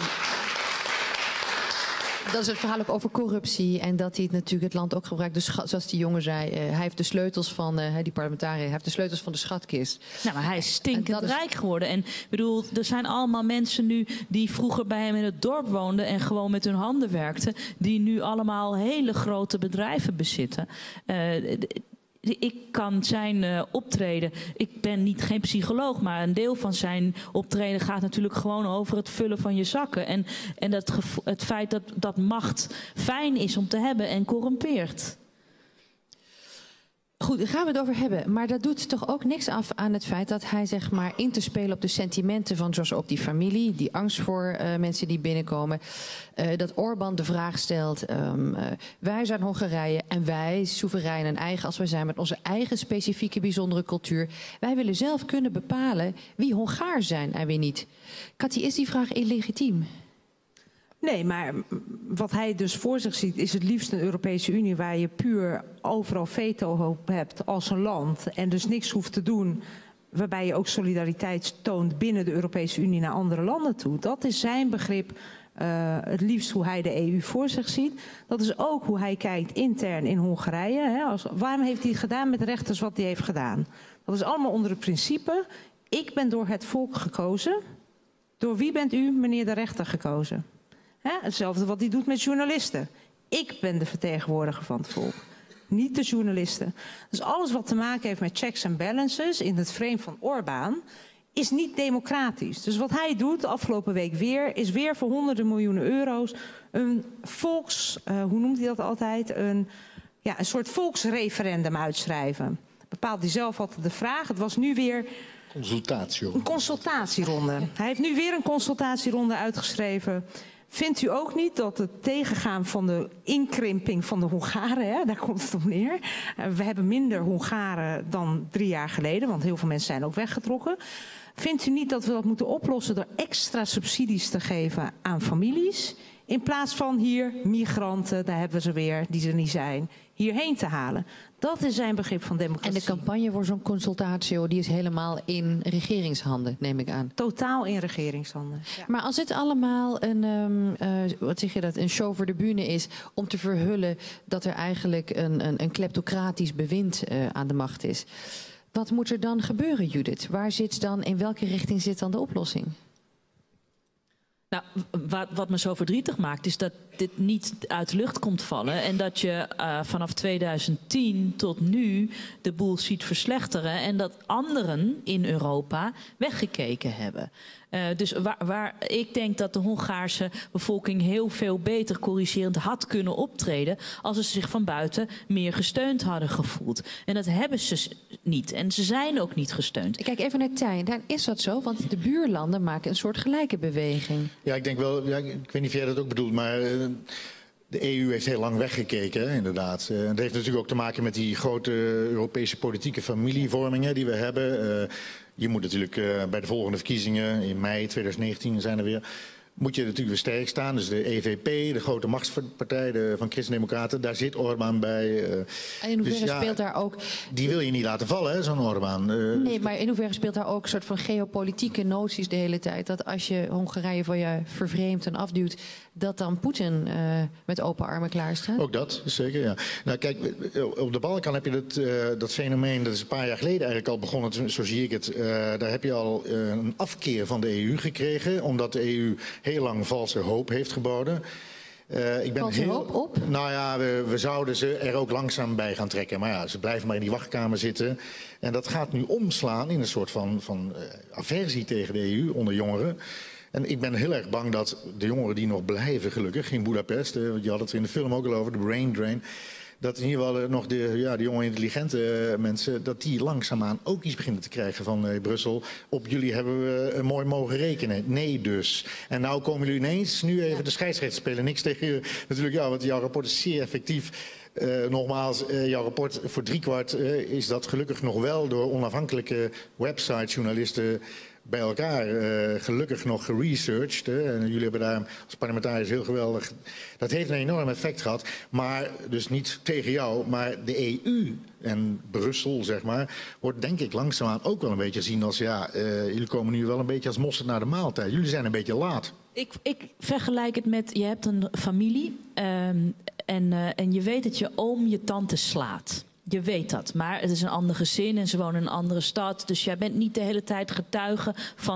A: Dat is het verhaal ook over corruptie en dat hij het natuurlijk het land ook gebruikt. Dus zoals die jongen zei, hij heeft de sleutels van die parlementariër, hij heeft de sleutels van de schatkist.
C: Nou, maar hij is stinkend rijk geworden. En ik bedoel, er zijn allemaal mensen nu die vroeger bij hem in het dorp woonden en gewoon met hun handen werkten, die nu allemaal hele grote bedrijven bezitten. Ik kan zijn optreden, ik ben geen psycholoog, maar een deel van zijn optreden gaat natuurlijk gewoon over het vullen van je zakken. En het feit dat macht fijn is om te hebben en corrumpeert.
A: Goed, daar gaan we het over hebben. Maar dat doet toch ook niks af aan het feit dat hij zeg maar in te spelen op de sentimenten van zoals ook die familie, die angst voor mensen die binnenkomen. Dat Orbán de vraag stelt, wij zijn Hongarije en wij, soeverein en eigen als wij zijn met onze eigen specifieke bijzondere cultuur. Wij willen zelf kunnen bepalen wie Hongaar zijn en wie niet. Cathy, is die vraag illegitiem?
B: Nee, maar wat hij dus voor zich ziet is het liefst een Europese Unie waar je puur overal veto op hebt als een land en dus niks hoeft te doen, waarbij je ook solidariteit toont binnen de Europese Unie naar andere landen toe. Dat is zijn begrip, het liefst hoe hij de EU voor zich ziet. Dat is ook hoe hij kijkt intern in Hongarije. Hè, waarom heeft hij gedaan met de rechters wat hij heeft gedaan? Dat is allemaal onder het principe, ik ben door het volk gekozen. Door wie bent u, meneer de rechter, gekozen? Hetzelfde wat hij doet met journalisten. Ik ben de vertegenwoordiger van het volk, niet de journalisten. Dus alles wat te maken heeft met checks en balances in het frame van Orbán is niet democratisch. Dus wat hij doet de afgelopen week weer, is weer voor honderden miljoenen euro's een hoe noemt hij dat altijd? Een soort volksreferendum uitschrijven. Bepaalt hij zelf altijd de vraag. Het was nu weer een consultatieronde. Hij heeft nu weer een consultatieronde uitgeschreven. Vindt u ook niet dat het tegengaan van de inkrimping van de Hongaren, daar komt het op neer. We hebben minder Hongaren dan 3 jaar geleden, want heel veel mensen zijn ook weggetrokken. Vindt u niet dat we dat moeten oplossen door extra subsidies te geven aan families, in plaats van hier migranten, daar hebben we ze weer, die er niet zijn, hierheen te halen? Dat is zijn begrip van democratie.
A: En de campagne voor zo'n consultatio, die is helemaal in regeringshanden, neem ik aan.
B: Totaal in regeringshanden. Ja.
A: Maar als het allemaal een show voor de bühne is om te verhullen dat er eigenlijk een kleptocratisch bewind aan de macht is. Wat moet er dan gebeuren, Judith? In welke richting zit dan de oplossing?
C: Nou, wat me zo verdrietig maakt is dat dit niet uit de lucht komt vallen. En dat je vanaf 2010 tot nu de boel ziet verslechteren. En dat anderen in Europa weggekeken hebben. Dus waar ik denk dat de Hongaarse bevolking heel veel beter corrigerend had kunnen optreden als ze zich van buiten meer gesteund hadden gevoeld. En dat hebben ze niet. En ze zijn ook niet gesteund.
A: Ik kijk even naar Tijn. Daar is dat zo? Want de buurlanden maken een soort gelijke beweging.
D: Ja, ik denk wel, ik weet niet of jij dat ook bedoelt, maar de EU heeft heel lang weggekeken, inderdaad. Dat heeft natuurlijk ook te maken met die grote Europese politieke familievormingen die we hebben. Je moet natuurlijk bij de volgende verkiezingen in mei 2019 zijn er weer, moet je natuurlijk weer sterk staan. Dus de EVP, de grote machtspartij van Christen-Democraten, daar zit Orbán bij.
A: En in hoeverre speelt daar ook...
D: Die wil je niet laten vallen, zo'n Orbán.
A: Nee, maar in hoeverre speelt daar ook een soort van geopolitieke noties de hele tijd? Dat als je Hongarije van je vervreemdt en afduwt, dat dan Poetin met open armen klaar staat?
D: Ook dat, zeker, ja. Nou kijk, op de Balkan heb je dat fenomeen, dat is een paar jaar geleden eigenlijk al begonnen, zo zie ik het. Daar heb je al een afkeer van de EU gekregen, omdat de EU heel lang valse hoop heeft geboden.
A: Valse hoop op?
D: Nou ja, we zouden ze er ook langzaam bij gaan trekken. Maar ja, ze blijven maar in die wachtkamer zitten. En dat gaat nu omslaan in een soort van aversie tegen de EU onder jongeren. En ik ben heel erg bang dat de jongeren die nog blijven, gelukkig, in Budapest, je had het er in de film ook al over, de brain drain, dat in ieder geval nog de jonge intelligente mensen, dat die langzaamaan ook iets beginnen te krijgen van Brussel. Op jullie hebben we mooi mogen rekenen. Nee dus. En nou komen jullie ineens nu even de scheidsrechter spelen. Niks tegen je natuurlijk, want jouw rapport is zeer effectief. Nogmaals, jouw rapport voor 3/4 is dat gelukkig nog wel door onafhankelijke website-journalisten bij elkaar gelukkig nog geresearched. En jullie hebben daar als parlementariërs heel geweldig... Dat heeft een enorm effect gehad. Maar dus niet tegen jou, maar de EU en Brussel, zeg maar, wordt denk ik langzaamaan ook wel een beetje gezien als... jullie komen nu wel een beetje als mosterd naar de maaltijd. Jullie zijn een beetje laat.
C: Ik vergelijk het met, je hebt een familie en je weet dat je oom je tante slaat. Je weet dat, maar het is een ander gezin en ze wonen in een andere stad. Dus jij bent niet de hele tijd getuige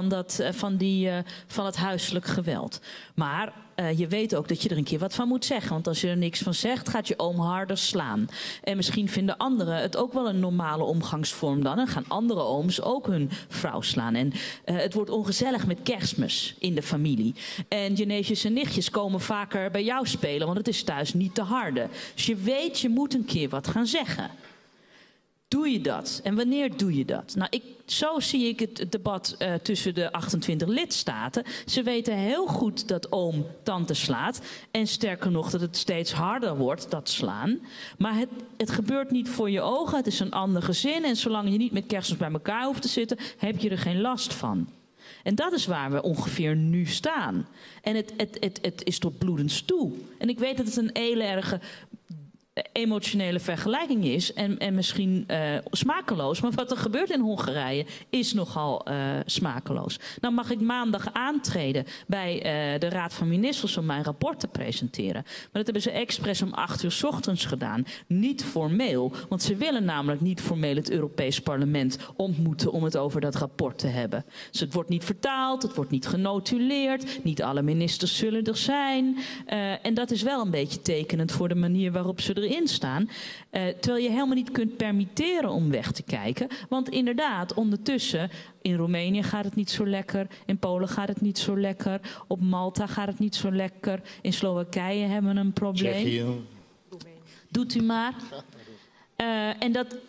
C: van het huiselijk geweld. Maar je weet ook dat je er een keer wat van moet zeggen. Want als je er niks van zegt, gaat je oom harder slaan. En misschien vinden anderen het ook wel een normale omgangsvorm dan. En gaan andere ooms ook hun vrouw slaan. En het wordt ongezellig met Kerstmis in de familie. En je neefjes en nichtjes komen vaker bij jou spelen, want het is thuis niet te harde. Dus je weet, je moet een keer wat gaan zeggen. Doe je dat? En wanneer doe je dat? Nou, zo zie ik het debat tussen de 28 lidstaten. Ze weten heel goed dat oom tante slaat. En sterker nog, dat het steeds harder wordt, dat slaan. Maar het gebeurt niet voor je ogen. Het is een ander gezin. En zolang je niet met Kerstmis bij elkaar hoeft te zitten, heb je er geen last van. En dat is waar we ongeveer nu staan. En het is tot bloedens toe. En ik weet dat het een hele erge emotionele vergelijking is en misschien smakeloos. Maar wat er gebeurt in Hongarije is nogal smakeloos. Nou mag ik maandag aantreden bij de Raad van Ministers om mijn rapport te presenteren. Maar dat hebben ze expres om 8 uur 's ochtends gedaan. Niet formeel, want ze willen namelijk niet formeel het Europees Parlement ontmoeten om het over dat rapport te hebben. Dus het wordt niet vertaald, het wordt niet genotuleerd, niet alle ministers zullen er zijn. En dat is wel een beetje tekenend voor de manier waarop ze erin staan. Terwijl je helemaal niet kunt permitteren om weg te kijken. Want inderdaad, ondertussen, in Roemenië gaat het niet zo lekker. In Polen gaat het niet zo lekker. Op Malta gaat het niet zo lekker. In Slowakije hebben we een probleem.
D: Tsjechië.
C: Doet u maar. En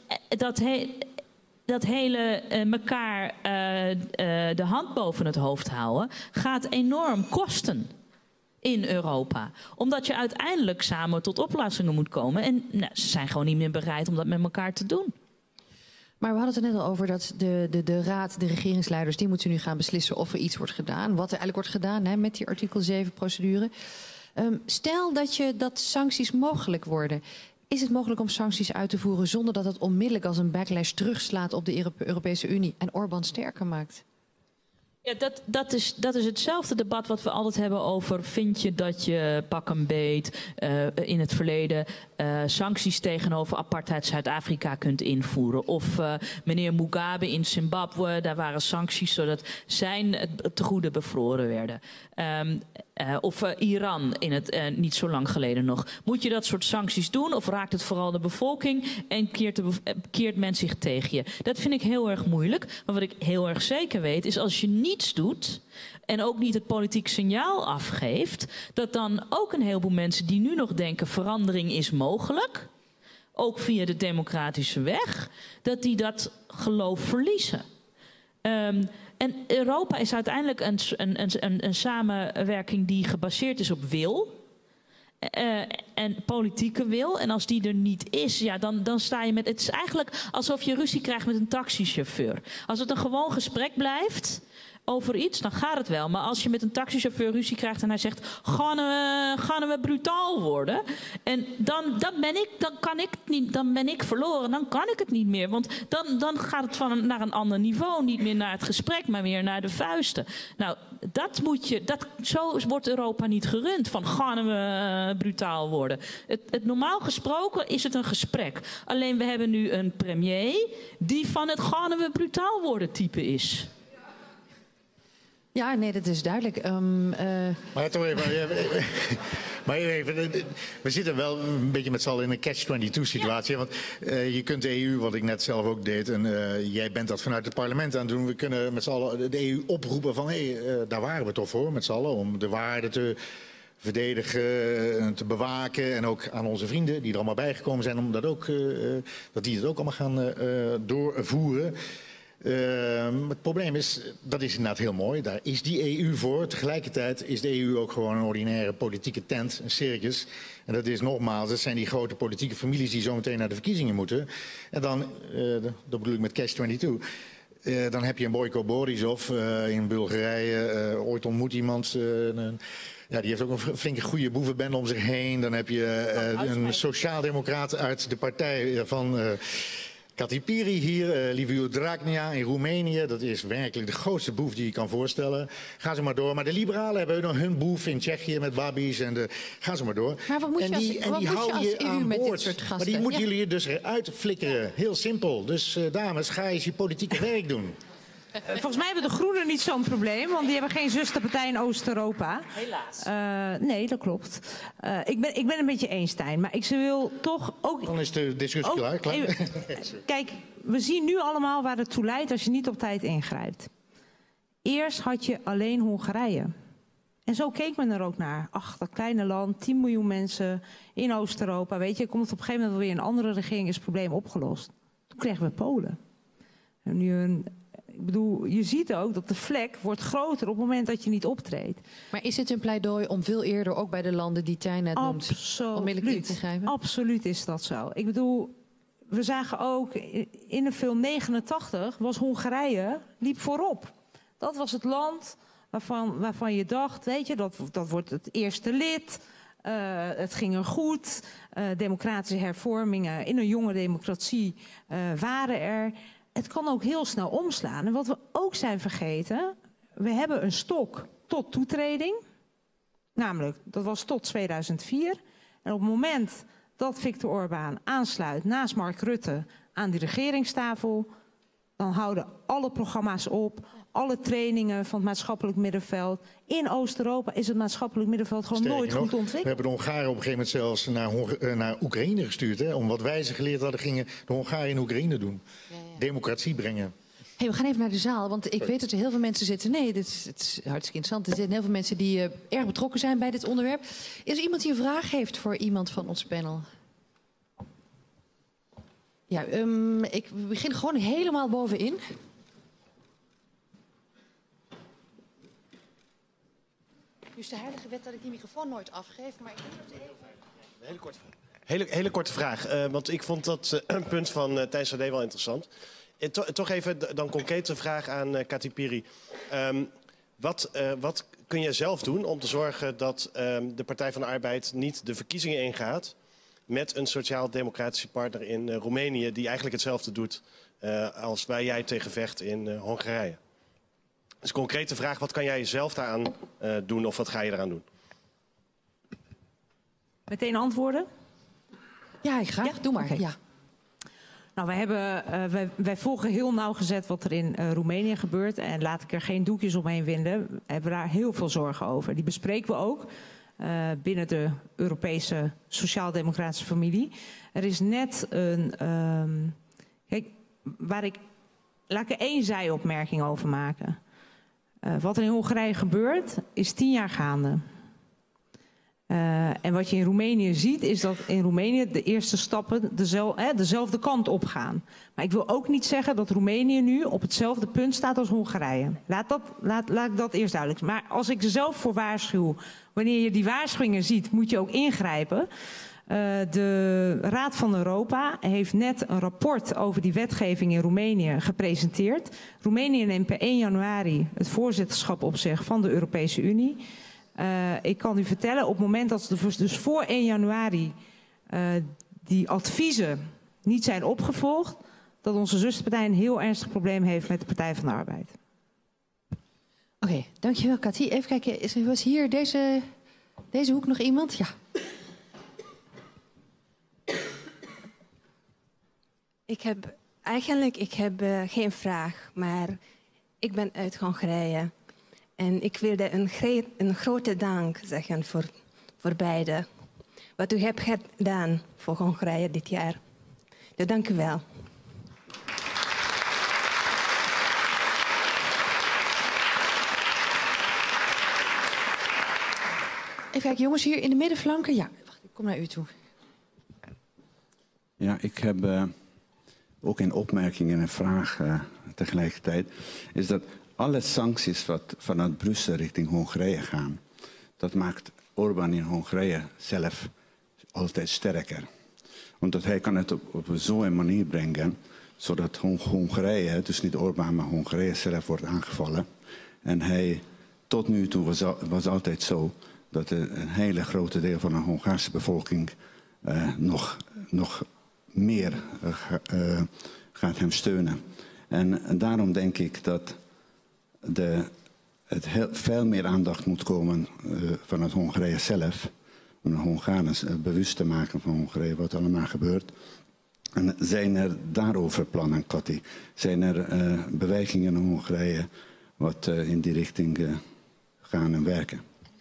C: dat hele elkaar de hand boven het hoofd houden gaat enorm kosten in Europa. Omdat je uiteindelijk samen tot oplossingen moet komen. En ze zijn gewoon niet meer bereid om dat met elkaar te doen.
A: Maar we hadden het er net al over dat de raad, de regeringsleiders, die moeten nu gaan beslissen of er iets wordt gedaan. Wat er eigenlijk wordt gedaan met die artikel 7 procedure. Stel dat sancties mogelijk worden. Is het mogelijk om sancties uit te voeren zonder dat het onmiddellijk als een backlash terugslaat op de Europese Unie en Orbán sterker maakt?
C: Ja, dat is hetzelfde debat wat we altijd hebben over... vind je dat je pak een beet in het verleden sancties tegenover apartheid Zuid-Afrika kunt invoeren? Of meneer Mugabe in Zimbabwe, daar waren sancties zodat zijn tegoeden bevroren werden. Of Iran niet zo lang geleden nog. Moet je dat soort sancties doen of raakt het vooral de bevolking en keert men zich tegen je? Dat vind ik heel erg moeilijk. Maar wat ik heel erg zeker weet is als je niets doet en ook niet het politiek signaal afgeeft, dat dan ook een heleboel mensen die nu nog denken verandering is mogelijk, ook via de democratische weg, dat die dat geloof verliezen. En Europa is uiteindelijk een samenwerking die gebaseerd is op wil. En politieke wil. En als die er niet is, ja, dan sta je met... Het is eigenlijk alsof je ruzie krijgt met een taxichauffeur. Als het een gewoon gesprek blijft over iets, dan gaat het wel. Maar als je met een taxichauffeur ruzie krijgt en hij zegt, gaan we brutaal worden? En dan ben ik verloren. Dan kan ik het niet meer. Want dan gaat het naar een ander niveau. Niet meer naar het gesprek, maar weer naar de vuisten. Nou, zo wordt Europa niet gerund. Van gaan we brutaal worden? Het normaal gesproken is het een gesprek. Alleen we hebben nu een premier die van het gaan we brutaal worden type is.
A: Ja, nee, dat is duidelijk.
D: Maar toch even, we zitten wel een beetje met z'n allen in een catch-22 situatie. Want je kunt de EU, wat ik net zelf ook deed, en jij bent dat vanuit het parlement aan het doen. We kunnen met z'n allen de EU oproepen van, daar waren we toch voor, met z'n allen, om de waarden te verdedigen, te bewaken. En ook aan onze vrienden die er allemaal bijgekomen zijn, om dat die het ook allemaal gaan doorvoeren. Het probleem is, dat is inderdaad heel mooi, daar is die EU voor. Tegelijkertijd is de EU ook gewoon een ordinaire politieke tent, een circus. En dat is nogmaals, dat zijn die grote politieke families die zo meteen naar de verkiezingen moeten. En dan, dat bedoel ik met Catch-22, dan heb je een Boyko Borisov in Bulgarije, ooit ontmoet iemand... Ja, die heeft ook een flinke goede boevenbende om zich heen. Dan heb je een sociaaldemocraat uit de partij van... Katipiri hier, Liviu Dragnea in Roemenië, dat is werkelijk de grootste boef die je kan voorstellen. Ga ze maar door. Maar de liberalen hebben nog hun boef in Tsjechië met Babis en ga ze maar door.
A: Maar wat moet je als EU met dit soort gasten?
D: Maar die moeten jullie dus eruit flikkeren. Heel simpel. Dus dames, ga eens je politieke werk doen.
B: Volgens mij hebben de Groenen niet zo'n probleem, want die hebben geen zusterpartij in Oost-Europa.
C: Helaas.
B: Nee, dat klopt. Ik ben een beetje eens, Stijn, maar ik wil toch ook...
D: Dan is de discussie klaar.
B: Kijk, we zien nu allemaal waar het toe leidt als je niet op tijd ingrijpt. Eerst had je alleen Hongarije. En zo keek men er ook naar. Ach, dat kleine land, 10 miljoen mensen in Oost-Europa. Weet je, komt het op een gegeven moment weer een andere regering, is het probleem opgelost. Toen kregen we Polen. En nu ik bedoel, je ziet ook dat de vlek wordt groter op het moment dat je niet optreedt.
A: Maar is het een pleidooi om veel eerder, ook bij de landen die Tijn net noemt, onmiddellijk in te grijpen? Absoluut is dat zo. Ik bedoel, we zagen ook in de film 89 was Hongarije, liep voorop. Dat was het land waarvan je dacht, weet je, dat wordt het eerste lid. Het ging er goed. Democratische hervormingen in een jonge democratie waren er. Het kan ook heel snel omslaan. En wat we ook zijn vergeten, we hebben een stok tot toetreding. Namelijk, dat was tot 2004. En op het moment dat Viktor Orbán aansluit naast Mark Rutte aan die regeringstafel,
B: dan houden alle programma's op, alle trainingen van het maatschappelijk middenveld. In Oost-Europa is het maatschappelijk middenveld gewoon nooit goed ontwikkeld.
D: We hebben de Hongaren op een gegeven moment zelfs naar Oekraïne gestuurd. Hè? Om wat wij ze geleerd hadden, gingen de Hongaren in Oekraïne doen. Ja. Democratie brengen.
A: Hey, we gaan even naar de zaal, want ik weet dat er heel veel mensen zitten. Nee, het is hartstikke interessant. Er zitten heel veel mensen die erg betrokken zijn bij dit onderwerp. Is er iemand die een vraag heeft voor iemand van ons panel? Ja, ik begin gewoon helemaal bovenin. Nu is de heilige wet dat ik die microfoon nooit afgeef, maar ik denk dat even...
E: Een hele korte vraag. Hele korte vraag, want ik vond dat punt van Thijs Sade wel interessant. Toch even dan concrete vraag aan Kati Piri. Wat kun je zelf doen om te zorgen dat de Partij van de Arbeid niet de verkiezingen ingaat met een sociaal-democratische partner in Roemenië die eigenlijk hetzelfde doet als waar jij tegen vecht in Hongarije? Dus een concrete vraag, wat kan jij zelf daaraan doen of wat ga je eraan doen?
B: Meteen antwoorden?
A: Ja, graag. Ja? Doe maar. Okay. Ja.
B: Nou, wij volgen heel nauwgezet wat er in Roemenië gebeurt. En laat ik er geen doekjes omheen winden. We hebben daar heel veel zorgen over. Die bespreken we ook binnen de Europese sociaal-democratische familie. Er is net een... kijk, laat ik er één zijopmerking over maken. Wat er in Hongarije gebeurt, is 10 jaar gaande. En wat je in Roemenië ziet, is dat in Roemenië de eerste stappen dezelfde kant op gaan. Maar ik wil ook niet zeggen dat Roemenië nu op hetzelfde punt staat als Hongarije. Laat ik dat eerst duidelijk zijn. Maar als ik er zelf voor waarschuw, wanneer je die waarschuwingen ziet, moet je ook ingrijpen. De Raad van Europa heeft net een rapport over die wetgeving in Roemenië gepresenteerd. Roemenië neemt per 1 januari het voorzitterschap op zich van de Europese Unie. Ik kan u vertellen, op het moment dat ze dus voor 1 januari die adviezen niet zijn opgevolgd, dat onze zusterpartij een heel ernstig probleem heeft met de Partij van de Arbeid.
A: Oké, dankjewel Kati. Even kijken, was hier deze hoek nog iemand? Ja.
F: Ik heb geen vraag, maar ik ben uit Hongarije. En ik wilde een grote dank zeggen voor beiden. Wat u hebt gedaan voor Hongarije dit jaar. Dus dank u wel.
A: Even kijken, jongens, hier in de middenflanken. Ja, wacht, ik kom naar u toe.
G: Ja, ik heb ook een opmerking en een vraag tegelijkertijd. Is dat alle sancties wat vanuit Brussel richting Hongarije gaan, dat maakt Orbán in Hongarije zelf altijd sterker. Omdat hij kan het op zo'n manier brengen, zodat Hongarije, dus niet Orbán, maar Hongarije zelf wordt aangevallen. En hij, tot nu toe was altijd zo dat een hele grote deel van de Hongaarse bevolking nog meer gaat hem steunen. En daarom denk ik dat veel meer aandacht moet komen vanuit Hongarije zelf. Om de Hongaren bewust te maken van Hongarije, wat allemaal gebeurt. En zijn er daarover plannen, Kati? Zijn er bewegingen in Hongarije wat in die richting gaan en werken?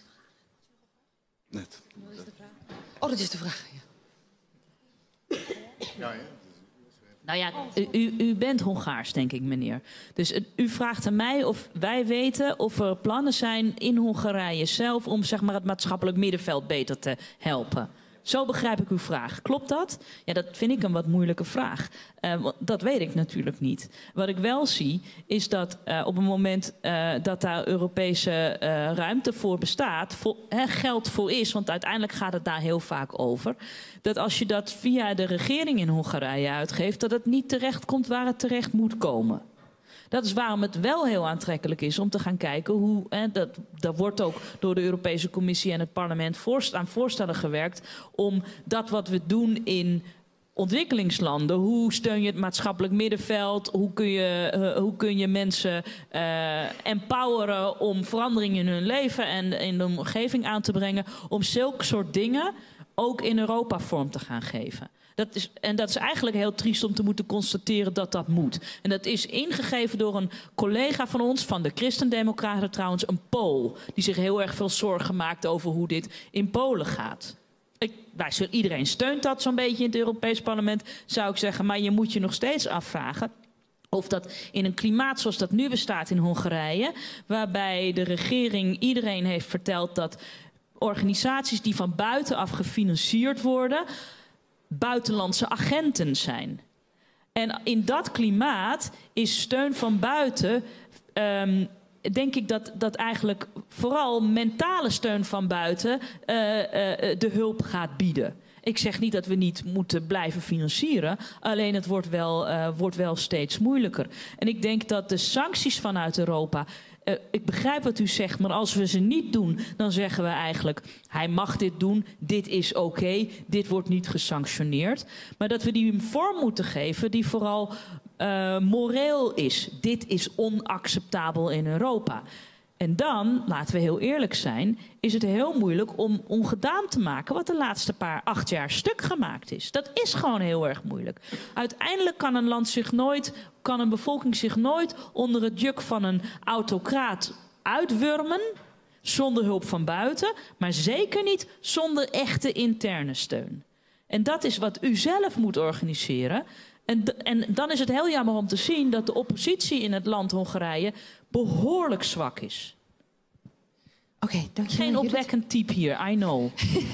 A: Net. Oh, dat is de vraag. Ja.
C: Ja, ja. Nou ja, u bent Hongaars, denk ik, meneer. Dus u vraagt aan mij of wij weten of er plannen zijn in Hongarije zelf om zeg maar, het maatschappelijk middenveld beter te helpen. Zo begrijp ik uw vraag. Klopt dat? Ja, dat vind ik een wat moeilijke vraag. Dat weet ik natuurlijk niet. Wat ik wel zie, is dat op het moment dat daar Europese ruimte voor bestaat, geld voor is, want uiteindelijk gaat het daar heel vaak over, dat als je dat via de regering in Hongarije uitgeeft, dat het niet terecht komt waar het terecht moet komen. Dat is waarom het wel heel aantrekkelijk is om te gaan kijken hoe... dat wordt ook door de Europese Commissie en het parlement aan voorstellen gewerkt om dat wat we doen in ontwikkelingslanden, hoe steun je het maatschappelijk middenveld, hoe kun je mensen empoweren om verandering in hun leven en in de omgeving aan te brengen, om zulke soort dingen ook in Europa vorm te gaan geven. Dat is eigenlijk heel triest om te moeten constateren dat dat moet. En dat is ingegeven door een collega van ons, van de Christendemocraten trouwens, een Pool, die zich heel erg veel zorgen maakt over hoe dit in Polen gaat. Iedereen steunt dat zo'n beetje in het Europees Parlement, zou ik zeggen. Maar je moet je nog steeds afvragen of dat in een klimaat zoals dat nu bestaat in Hongarije, waarbij de regering iedereen heeft verteld dat organisaties die van buitenaf gefinancierd worden buitenlandse agenten zijn. En in dat klimaat is steun van buiten, denk ik dat eigenlijk vooral mentale steun van buiten de hulp gaat bieden. Ik zeg niet dat we niet moeten blijven financieren, alleen het wordt wel steeds moeilijker. En ik denk dat de sancties vanuit Europa, ik begrijp wat u zegt, maar als we ze niet doen, dan zeggen we eigenlijk, hij mag dit doen, dit is oké, dit wordt niet gesanctioneerd. Maar dat we die een vorm moeten geven die vooral moreel is. Dit is onacceptabel in Europa. En dan, laten we heel eerlijk zijn, is het heel moeilijk om ongedaan te maken wat de laatste 8 jaar stuk gemaakt is. Dat is gewoon heel erg moeilijk. Uiteindelijk kan een bevolking zich nooit onder het juk van een autocraat uitwurmen zonder hulp van buiten, maar zeker niet zonder echte interne steun. En dat is wat u zelf moet organiseren. En dan is het heel jammer om te zien dat de oppositie in het land Hongarije behoorlijk zwak is.
A: Oké, dankjewel.
C: Geen opwekkend type hier, I know.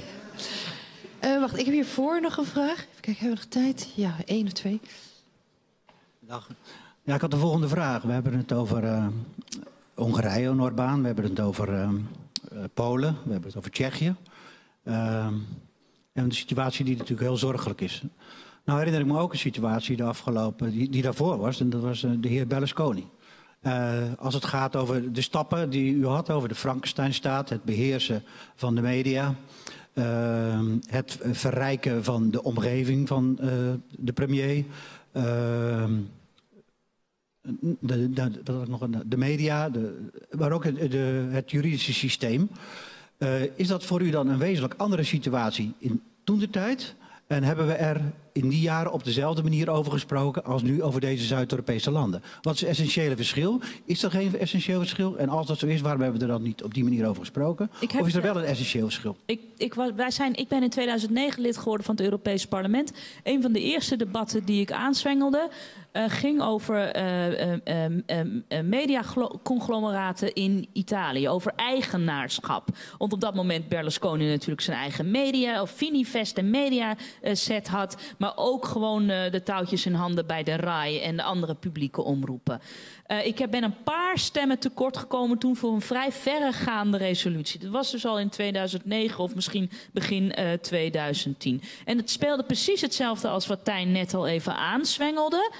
A: Wacht, ik heb hiervoor nog een vraag. Even kijken, hebben we nog tijd? Ja, 1 of 2.
H: Dag. Ja, ik had de volgende vraag. We hebben het over Hongarije en Orbán. We hebben het over Polen. We hebben het over Tsjechië. En de situatie die natuurlijk heel zorgelijk is. Nou herinner ik me ook een situatie die daarvoor was. En dat was de heer Berlusconi. Als het gaat over de stappen die u had over de Frankensteinstaat, het beheersen van de media, het verrijken van de omgeving van de premier, de media, maar ook het juridische systeem. Is dat voor u dan een wezenlijk andere situatie in toentertijd? En hebben we er in die jaren op dezelfde manier over gesproken als nu over deze Zuid-Europese landen? Wat is het essentiële verschil? Is er geen essentieel verschil? En als dat zo is, waarom hebben we er dan niet op die manier over gesproken? Of is er wel een essentieel verschil?
C: Ik ben in 2009 lid geworden van het Europees Parlement. Een van de eerste debatten die ik aanzwengelde ging over mediaconglomeraten in Italië. Over eigenaarschap. Want op dat moment Berlusconi natuurlijk zijn eigen media, of Finivest en mediaset had. Maar ook gewoon de touwtjes in handen bij de RAI en de andere publieke omroepen. Ik ben een paar stemmen tekort gekomen toen voor een vrij verregaande resolutie. Dat was dus al in 2009 of misschien begin 2010. En het speelde precies hetzelfde als wat Tijn net al even aanzwengelde.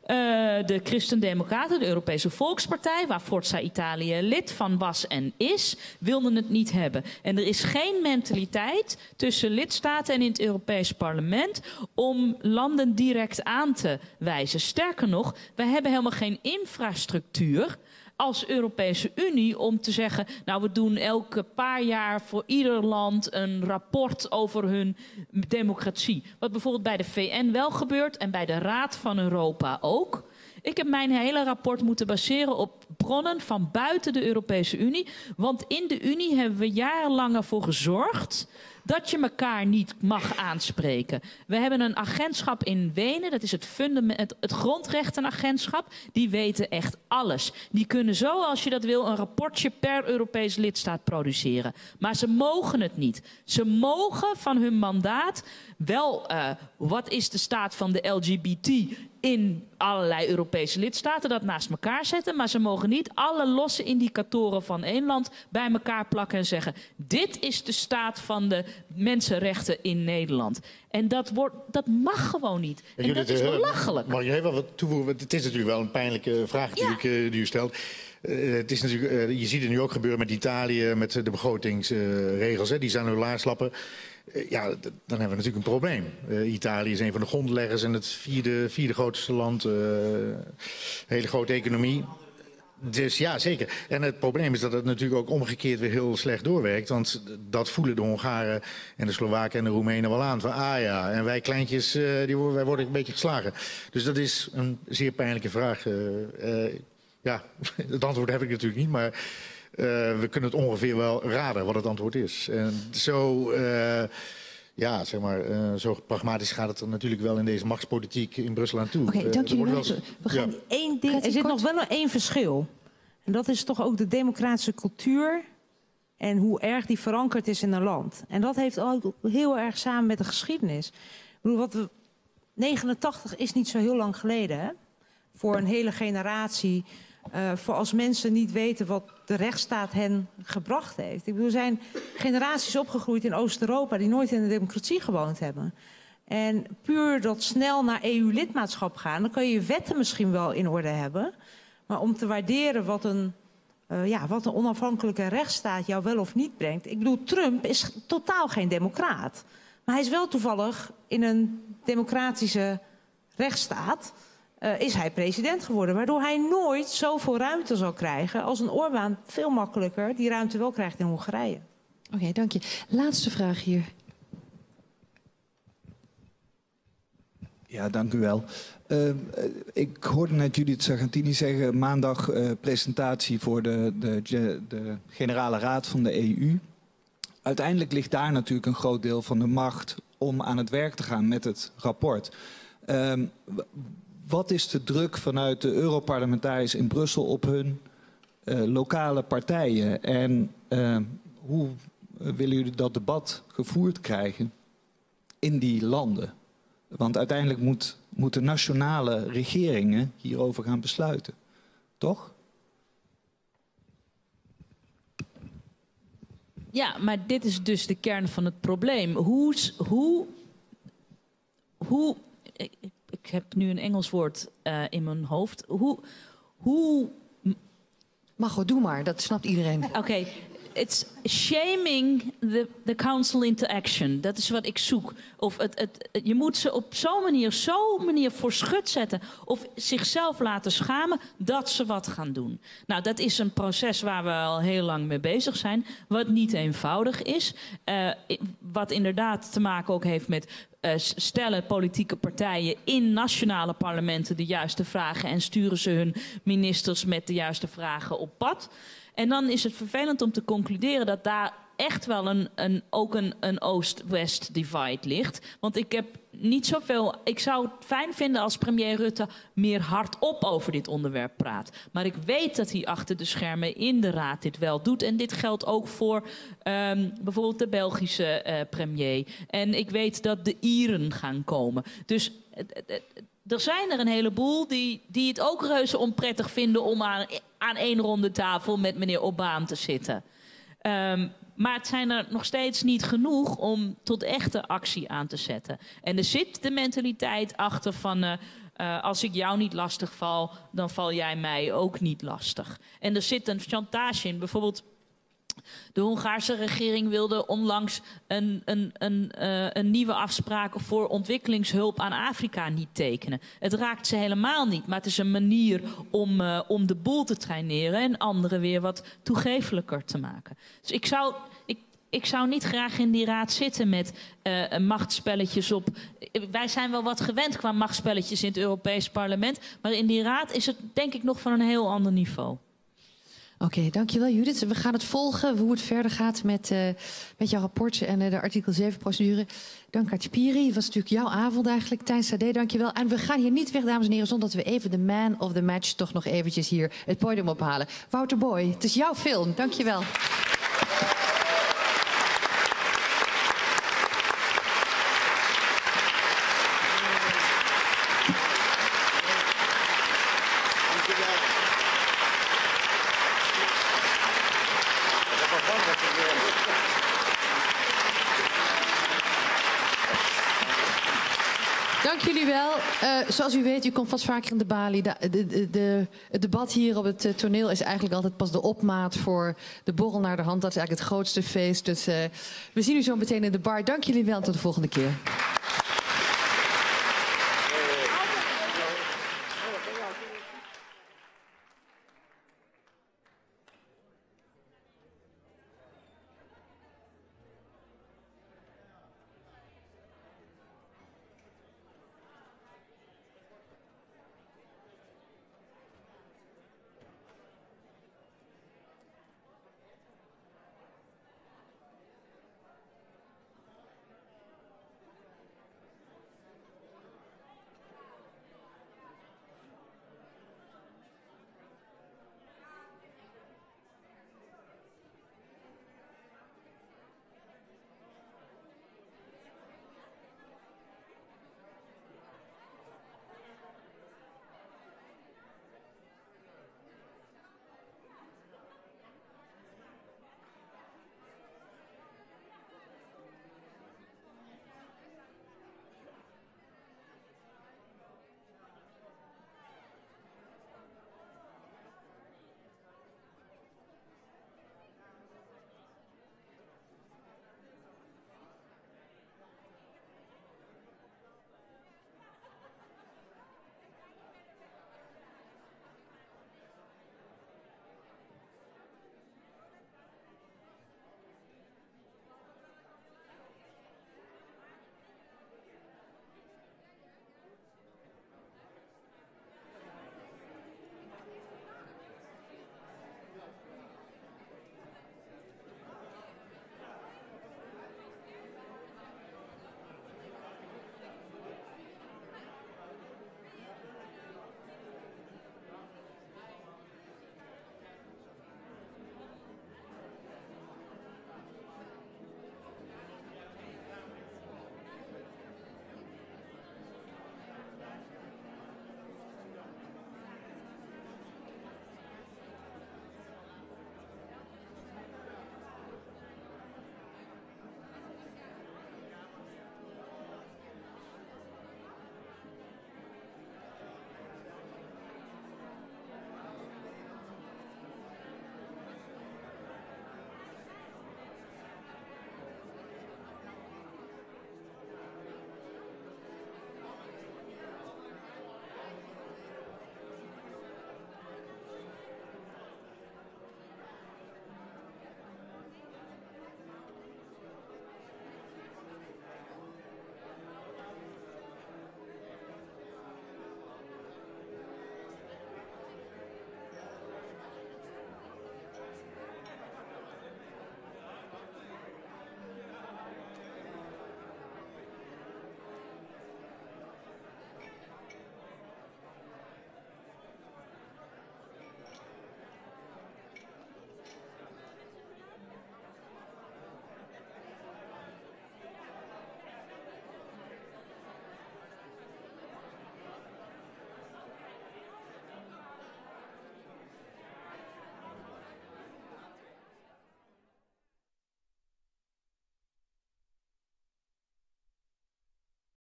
C: De Christendemocraten, de Europese Volkspartij, waar Forza Italië lid van was en is, wilden het niet hebben. En er is geen mentaliteit tussen lidstaten en in het Europees Parlement om landen direct aan te wijzen. Sterker nog, wij hebben helemaal geen infrastructuur als Europese Unie om te zeggen, nou, we doen elke paar jaar voor ieder land een rapport over hun democratie. Wat bijvoorbeeld bij de VN wel gebeurt en bij de Raad van Europa ook. Ik heb mijn hele rapport moeten baseren op bronnen van buiten de Europese Unie. Want in de Unie hebben we jarenlang ervoor gezorgd dat je elkaar niet mag aanspreken. We hebben een agentschap in Wenen, dat is het grondrechtenagentschap. Die weten echt alles. Die kunnen zo, als je dat wil, een rapportje per Europees lidstaat produceren. Maar ze mogen het niet. Ze mogen van hun mandaat wel, wat is de staat van de LGBT in allerlei Europese lidstaten, dat naast elkaar zetten. Maar ze mogen niet alle losse indicatoren van één land bij elkaar plakken en zeggen, dit is de staat van de mensenrechten in Nederland. En dat mag gewoon niet. En dat is belachelijk.
D: Mag je even wat toevoegen? Het is natuurlijk wel een pijnlijke vraag die u stelt. Het is natuurlijk, je ziet het nu ook gebeuren met Italië, met de begrotingsregels. Die zijn nu laarslappen. Ja, dan hebben we natuurlijk een probleem. Italië is een van de grondleggers en het vierde grootste land. Hele grote economie. Dus ja, zeker. En het probleem is dat het natuurlijk ook omgekeerd weer heel slecht doorwerkt. Want dat voelen de Hongaren en de Slowaken en de Roemenen wel aan. Van ja, en wij kleintjes, wij worden een beetje geslagen. Dus dat is een zeer pijnlijke vraag. Ja, het antwoord heb ik natuurlijk niet, maar we kunnen het ongeveer wel raden wat het antwoord is. En zo... ja, zeg maar, zo pragmatisch gaat het er natuurlijk wel in deze machtspolitiek in Brussel aan toe.
A: Oké, dank jullie wel.
B: We gaan één ding. Er zit nog wel één verschil. En dat is toch ook de democratische cultuur en hoe erg die verankerd is in een land. En dat heeft ook heel erg samen met de geschiedenis. Ik bedoel, 89 is niet zo heel lang geleden, hè? Voor een hele generatie. Voor als mensen niet weten wat de rechtsstaat hen gebracht heeft. Ik bedoel, er zijn generaties opgegroeid in Oost-Europa die nooit in een democratie gewoond hebben. En puur dat snel naar EU-lidmaatschap gaan, dan kun je je wetten misschien wel in orde hebben. Maar om te waarderen wat een onafhankelijke rechtsstaat jou wel of niet brengt. Ik bedoel, Trump is totaal geen democraat. Maar hij is wel toevallig in een democratische rechtsstaat... is hij president geworden. Waardoor hij nooit zoveel ruimte zal krijgen als een Orbán veel makkelijker die ruimte wel krijgt in Hongarije.
A: Oké, dank je. Laatste vraag hier.
I: Ja, dank u wel. Ik hoorde net Judith Sargentini zeggen... maandag presentatie voor de Generale Raad van de EU. Uiteindelijk ligt daar natuurlijk een groot deel van de macht... om aan het werk te gaan met het rapport. Wat is de druk vanuit de Europarlementariërs in Brussel op hun lokale partijen? En hoe willen jullie dat debat gevoerd krijgen in die landen? Want uiteindelijk moeten nationale regeringen hierover gaan besluiten. Toch?
C: Ja, maar dit is dus de kern van het probleem. Ik heb nu een Engels woord in mijn hoofd.
A: Mag doe maar, dat snapt iedereen.
C: Oké, it's shaming the council into action. Dat is wat ik zoek. Of je moet ze op zo'n manier voor schut zetten. Of zichzelf laten schamen dat ze wat gaan doen. Nou, dat is een proces waar we al heel lang mee bezig zijn. Wat niet eenvoudig is. Wat inderdaad te maken ook heeft met... stellen politieke partijen in nationale parlementen de juiste vragen... en sturen ze hun ministers met de juiste vragen op pad. En dan is het vervelend om te concluderen dat daar echt wel een Oost-West divide ligt. Want ik heb niet zoveel... Ik zou het fijn vinden als premier Rutte meer hardop over dit onderwerp praat. Maar ik weet dat hij achter de schermen in de Raad dit wel doet. En dit geldt ook voor bijvoorbeeld de Belgische premier. En ik weet dat de Ieren gaan komen. Dus... er zijn er een heleboel die het ook reuze onprettig vinden... om aan één ronde tafel met meneer Orbán te zitten. Maar het zijn er nog steeds niet genoeg om tot echte actie aan te zetten. En er zit de mentaliteit achter van... als ik jou niet lastig val, dan val jij mij ook niet lastig. En er zit een chantage in. Bijvoorbeeld... de Hongaarse regering wilde onlangs een nieuwe afspraak voor ontwikkelingshulp aan Afrika niet tekenen. Het raakt ze helemaal niet, maar het is een manier om de boel te traineren en anderen weer wat toegeeflijker te maken. Dus ik zou niet graag in die raad zitten met machtsspelletjes op... Wij zijn wel wat gewend qua machtsspelletjes in het Europees Parlement, maar in die raad is het denk ik nog van een heel ander niveau.
A: Oké, dankjewel Judith. We gaan het volgen, hoe het verder gaat met jouw rapport en de artikel 7-procedure. Dank Khatipiri, het was natuurlijk jouw avond eigenlijk. Tijn Sade, dankjewel. En we gaan hier niet weg, dames en heren, zonder dat we even de man of the match toch nog eventjes hier het podium ophalen. Wouter Boi, het is jouw film. Dankjewel. Dank jullie wel. Zoals u weet, u komt vast vaker in de balie. Het debat hier op het toneel is eigenlijk altijd pas de opmaat voor de borrel naar de hand. Dat is eigenlijk het grootste feest. Dus we zien u zo meteen in de bar. Dank jullie wel en tot de volgende keer.